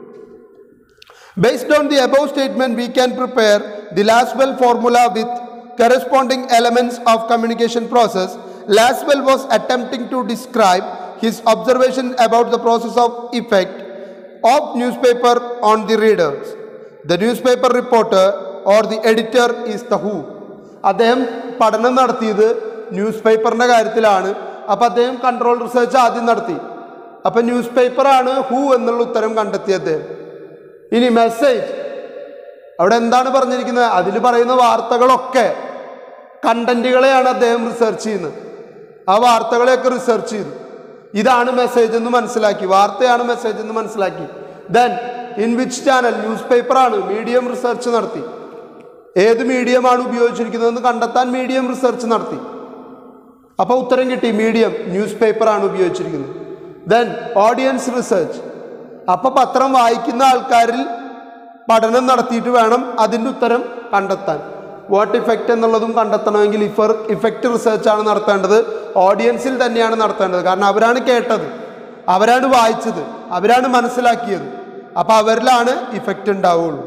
Speaker 1: Based on the above statement, we can prepare the Lasswell formula with corresponding elements of communication process. Lasswell was attempting to describe his observation about the process of effect of newspaper on the readers. The newspaper reporter or the editor is the who. അദ്ദേഹം പഠനം നടത്തിയത് news പേപ്പറിൻ്റെ കാര്യത്തിലാണ്. അപ്പം അദ്ദേഹം control research ആദ്യം നടത്തി. അപ്പം ന്യൂസ് പേപ്പറാണ് ഹൂ എന്നുള്ള ഉത്തരം കണ്ടെത്തിയത് അദ്ദേഹം. ഇനി മെസ്സേജ്, അവിടെ എന്താണ് പറഞ്ഞിരിക്കുന്നത്? അതിൽ പറയുന്ന വാർത്തകളൊക്കെ, കണ്ടന്റുകളെയാണ് അദ്ദേഹം റിസർച്ച് ചെയ്യുന്നത്. ആ വാർത്തകളെയൊക്കെ റിസർച്ച് ചെയ്തു. ഇതാണ് മെസ്സേജ് എന്ന് മനസ്സിലാക്കി, വാർത്തയാണ് മെസ്സേജ് എന്ന് മനസ്സിലാക്കി. Then in which channel, news പേപ്പറാണ്, മീഡിയം റിസർച്ച് നടത്തി. ഏത് മീഡിയമാണ് ഉപയോഗിച്ചിരിക്കുന്നതെന്ന് കണ്ടെത്താൻ മീഡിയം റിസർച്ച് നടത്തി. അപ്പോൾ ഉത്തരം കിട്ടി, മീഡിയം, ന്യൂസ് പേപ്പറാണ് ഉപയോഗിച്ചിരിക്കുന്നത്. ദെൻ ഓഡിയൻസ് റിസർച്ച്, അപ്പോൾ പത്രം വായിക്കുന്ന ആൾക്കാരിൽ പഠനം നടത്തിയിട്ട് വേണം അതിൻ്റെ ഉത്തരം കണ്ടെത്താൻ. വാട്ട് ഇഫക്റ്റ് എന്നുള്ളതും കണ്ടെത്തണമെങ്കിൽ ഇഫർ ഇഫക്റ്റ് റിസർച്ചാണ് നടത്തേണ്ടത്, ഓഡിയൻസിൽ തന്നെയാണ് നടത്തേണ്ടത്. കാരണം അവരാണ് കേട്ടത്, അവരാണ് വായിച്ചത്, അവരാണ് മനസ്സിലാക്കിയത്. അപ്പോൾ അവരിലാണ് ഇഫക്റ്റ് ഉണ്ടാവുള്ളൂ.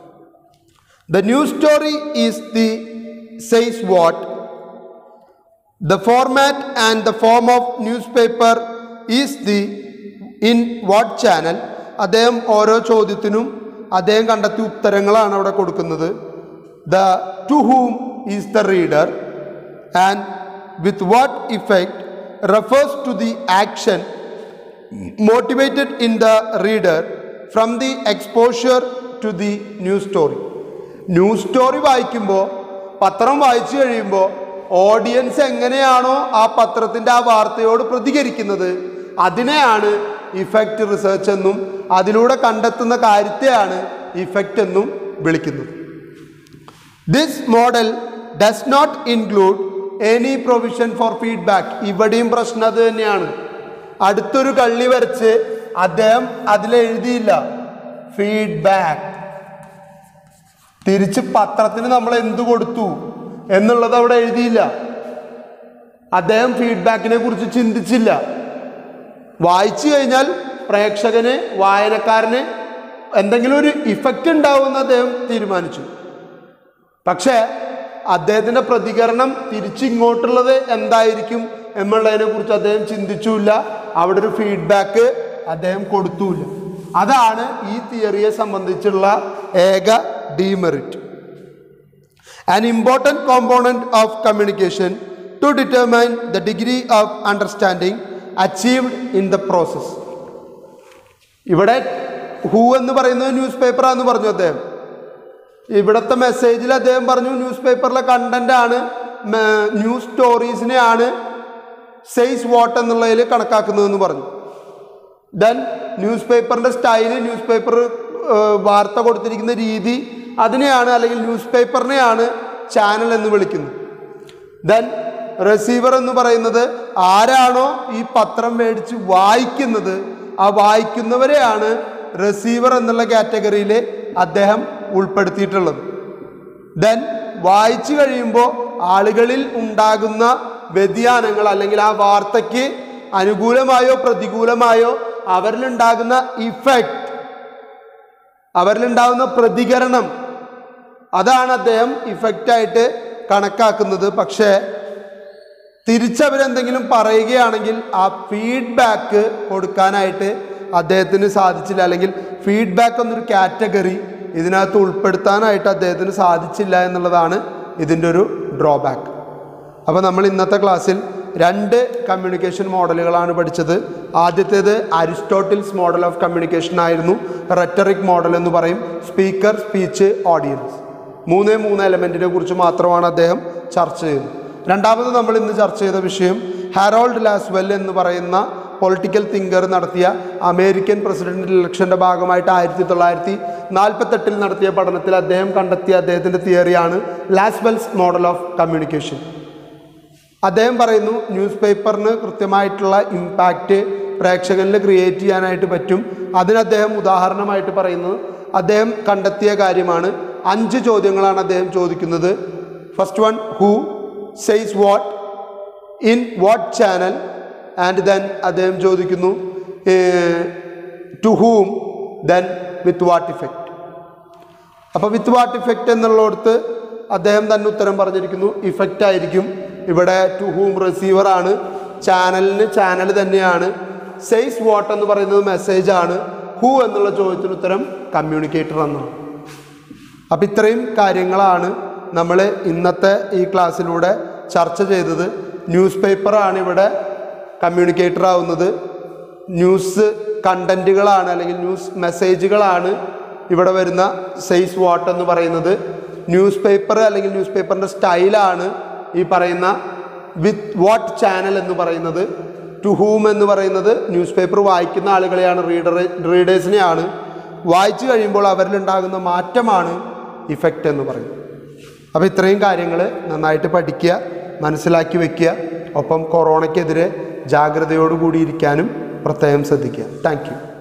Speaker 1: The news story is the says what. The format and the form of newspaper is the in what channel. അദ്ദേഹം ഓരോ ചോദ്യത്തിനും അദ്ദേഹം കണ്ടെത്തിയ ഉത്തരങ്ങളാണ് അവിടെ കൊടുക്കുന്നത്. The to whom is the reader and with what effect refers to the action motivated in the reader from the exposure to the news story. News story വായിക്കുമ്പോൾ, പത്രം വായിച്ചു കഴിയുമ്പോൾ ഓഡിയൻസ് എങ്ങനെയാണോ ആ പത്രത്തിൻ്റെ ആ വാർത്തയോട് പ്രതികരിക്കുന്നത് അതിനെയാണ് ഇഫക്റ്റ് റിസർച്ച് എന്നും അതിലൂടെ കണ്ടെത്തുന്ന കാര്യത്തെയാണ് ഇഫക്റ്റ് എന്നും വിളിക്കുന്നത്. This model does not include any provision for feedback. ഇവിടെയും പ്രശ്നം അത് തന്നെയാണ്. അടുത്തൊരു കള്ളി വരച്ച് അദ്ദേഹം അതിലെഴുതിയില്ല ഫീഡ്ബാക്ക്. തിരിച്ച് പത്രത്തിന് നമ്മൾ എന്തു കൊടുത്തു എന്നുള്ളത് അവിടെ എഴുതിയില്ല. അദ്ദേഹം ഫീഡ്ബാക്കിനെ കുറിച്ച് ചിന്തിച്ചില്ല. വായിച്ചു കഴിഞ്ഞാൽ പ്രേക്ഷകന്, വായനക്കാരന് എന്തെങ്കിലും ഒരു ഇഫക്റ്റ് ഉണ്ടാവുമെന്ന് അദ്ദേഹം തീരുമാനിച്ചു. പക്ഷേ അദ്ദേഹത്തിൻ്റെ പ്രതികരണം തിരിച്ചിങ്ങോട്ടുള്ളത് എന്തായിരിക്കും എന്നുള്ളതിനെ കുറിച്ച് അദ്ദേഹം ചിന്തിച്ചില്ല. അവിടെ ഒരു ഫീഡ്ബാക്ക് അദ്ദേഹം കൊടുത്തുമില്ല. അതാണ് ഈ തിയറിയെ സംബന്ധിച്ചുള്ള ഏക demerit. an important component of communication to determine the degree of understanding achieved in the process. ഇവിടെ ഹൂ എന്ന് പറയുന്നത് ന്യൂസ് പേപ്പറാന്ന് പറഞ്ഞു അദ്ദേഹം. ഇവിടുത്തെ മെസ്സേജിൽ അദ്ദേഹം പറഞ്ഞു ന്യൂസ് പേപ്പറിലെ കണ്ടന്റ് ആണ്, ന്യൂസ് സ്റ്റോറീസിനെയാണ് സെയ്സ് വാട്ട് എന്നുള്ളതിൽ കണക്കാക്കുന്നതെന്ന് പറഞ്ഞു. ദെൻ ന്യൂസ് പേപ്പറിൻ്റെ സ്റ്റൈല്, ന്യൂസ് പേപ്പർ വാർത്ത കൊടുത്തിരിക്കുന്ന രീതി, അതിനെയാണ് അല്ലെങ്കിൽ ന്യൂസ് പേപ്പറിനെയാണ് ചാനൽ എന്ന് വിളിക്കുന്നത്. ദെൻ റിസീവർ എന്ന് പറയുന്നത് ആരാണോ ഈ പത്രം മേടിച്ച് വായിക്കുന്നത്, ആ വായിക്കുന്നവരെയാണ് റിസീവർ എന്നുള്ള കാറ്റഗറിയിൽ അദ്ദേഹം ഉൾപ്പെടുത്തിയിട്ടുള്ളത്. ദെൻ വായിച്ചു കഴിയുമ്പോൾ ആളുകളിൽ ഉണ്ടാകുന്ന വ്യതിയാനങ്ങൾ അല്ലെങ്കിൽ ആ വാർത്തയ്ക്ക് അനുകൂലമായോ പ്രതികൂലമായോ അവരിലുണ്ടാകുന്ന ഇഫക്റ്റ്, അവരിലുണ്ടാകുന്ന പ്രതികരണം, അതാണ് അദ്ദേഹം ഇഫക്റ്റായിട്ട് കണക്കാക്കുന്നത്. പക്ഷേ തിരിച്ചവരെന്തെങ്കിലും പറയുകയാണെങ്കിൽ ആ ഫീഡ്ബാക്ക് കൊടുക്കാനായിട്ട് അദ്ദേഹത്തിന് സാധിച്ചില്ല, അല്ലെങ്കിൽ ഫീഡ്ബാക്ക് എന്നൊരു കാറ്റഗറി ഇതിനകത്ത് ഉൾപ്പെടുത്താനായിട്ട് അദ്ദേഹത്തിന് സാധിച്ചില്ല എന്നുള്ളതാണ് ഇതിൻ്റെ ഒരു ഡ്രോബാക്ക്. അപ്പോൾ നമ്മൾ ഇന്നത്തെ ക്ലാസ്സിൽ രണ്ട് കമ്മ്യൂണിക്കേഷൻ മോഡലുകളാണ് പഠിച്ചത്. ആദ്യത്തേത് അരിസ്റ്റോട്ടിൽസ് മോഡൽ ഓഫ് കമ്മ്യൂണിക്കേഷൻ ആയിരുന്നു. റെറ്ററിക് മോഡൽ എന്ന് പറയും. സ്പീക്കർ, സ്പീച്ച്, ഓഡിയൻസ്, മൂന്നേ മൂന്ന് എലമെൻറ്റിനെ കുറിച്ച് മാത്രമാണ് അദ്ദേഹം ചർച്ച ചെയ്തത്. രണ്ടാമത് നമ്മൾ ഇന്ന് ചർച്ച ചെയ്ത വിഷയം ഹാരോൾഡ് ലാസ്വെൽ എന്ന് പറയുന്ന പൊളിറ്റിക്കൽ തിങ്കർ നടത്തിയ അമേരിക്കൻ പ്രസിഡന്റ് ഇലക്ഷൻ്റെ ഭാഗമായിട്ട് ആയിരത്തി തൊള്ളായിരത്തി നാൽപ്പത്തെട്ടിൽ നടത്തിയ പഠനത്തിൽ അദ്ദേഹം കണ്ടെത്തിയ അദ്ദേഹത്തിൻ്റെ തിയറിയാണ് ലാസ്വെൽസ് മോഡൽ ഓഫ് കമ്മ്യൂണിക്കേഷൻ. അദ്ദേഹം പറയുന്നു ന്യൂസ് പേപ്പറിന് കൃത്യമായിട്ടുള്ള ഇമ്പാക്റ്റ് പ്രേക്ഷകരിൽ ക്രിയേറ്റ് ചെയ്യാനായിട്ട് പറ്റും. അതിന് അദ്ദേഹം ഉദാഹരണമായിട്ട് പറയുന്നത് അദ്ദേഹം കണ്ടെത്തിയ കാര്യമാണ്. അഞ്ച് ചോദ്യങ്ങളാണ് അദ്ദേഹം ചോദിക്കുന്നത്. First one, who says what, in what channel, and then അദ്ദേഹം ചോദിക്കുന്നു to whom, then with what effect. അപ്പോൾ വിത്ത് വാട്ട് ഇഫക്റ്റ് എന്നുള്ളിടത്ത് അദ്ദേഹം തന്നെ ഉത്തരം പറഞ്ഞിരിക്കുന്നു ഇഫക്റ്റ് ആയിരിക്കും. ഇവിടെ ടു ഹൂം റിസീവറാണ്, ചാനലിന് ചാനൽ തന്നെയാണ്. സെയ്സ് വാട്ട് എന്ന് പറയുന്നത് മെസ്സേജാണ്. ഹൂ എന്നുള്ള ചോദ്യത്തിന് ഉത്തരം കമ്മ്യൂണിക്കേറ്റർ എന്നാണ്. അപ്പം ഇത്രയും കാര്യങ്ങളാണ് നമ്മൾ ഇന്നത്തെ ഈ ക്ലാസ്സിലൂടെ ചർച്ച ചെയ്തത്. ന്യൂസ് പേപ്പറാണ് ഇവിടെ കമ്മ്യൂണിക്കേറ്റർ ആവുന്നത്. ന്യൂസ് കണ്ടൻറ്റുകളാണ് അല്ലെങ്കിൽ ന്യൂസ് മെസ്സേജുകളാണ് ഇവിടെ വരുന്ന സെയ്സ് വാട്ട് എന്ന് പറയുന്നത്. ന്യൂസ് പേപ്പർ അല്ലെങ്കിൽ ന്യൂസ് പേപ്പറിൻ്റെ സ്റ്റൈലാണ് ഈ പറയുന്ന വിത്ത് വാട്ട് ചാനൽ എന്ന് പറയുന്നത്. ടു ഹൂം എന്ന് പറയുന്നത് ന്യൂസ് പേപ്പർ വായിക്കുന്ന ആളുകളെയാണ്, റീഡർ റീഡേഴ്സിനെയാണ്. വായിച്ചു കഴിയുമ്പോൾ അവരിലുണ്ടാകുന്ന മാറ്റമാണ് ഇഫക്റ്റ് എന്ന് പറയുന്നത്. അപ്പോൾ ഇത്രയും കാര്യങ്ങൾ നന്നായിട്ട് പഠിക്കുക, മനസ്സിലാക്കി വയ്ക്കുക. ഒപ്പം കൊറോണയ്ക്കെതിരെ ജാഗ്രതയോടുകൂടി ഇരിക്കാനും പ്രത്യേകം ശ്രദ്ധിക്കുക. Thank U.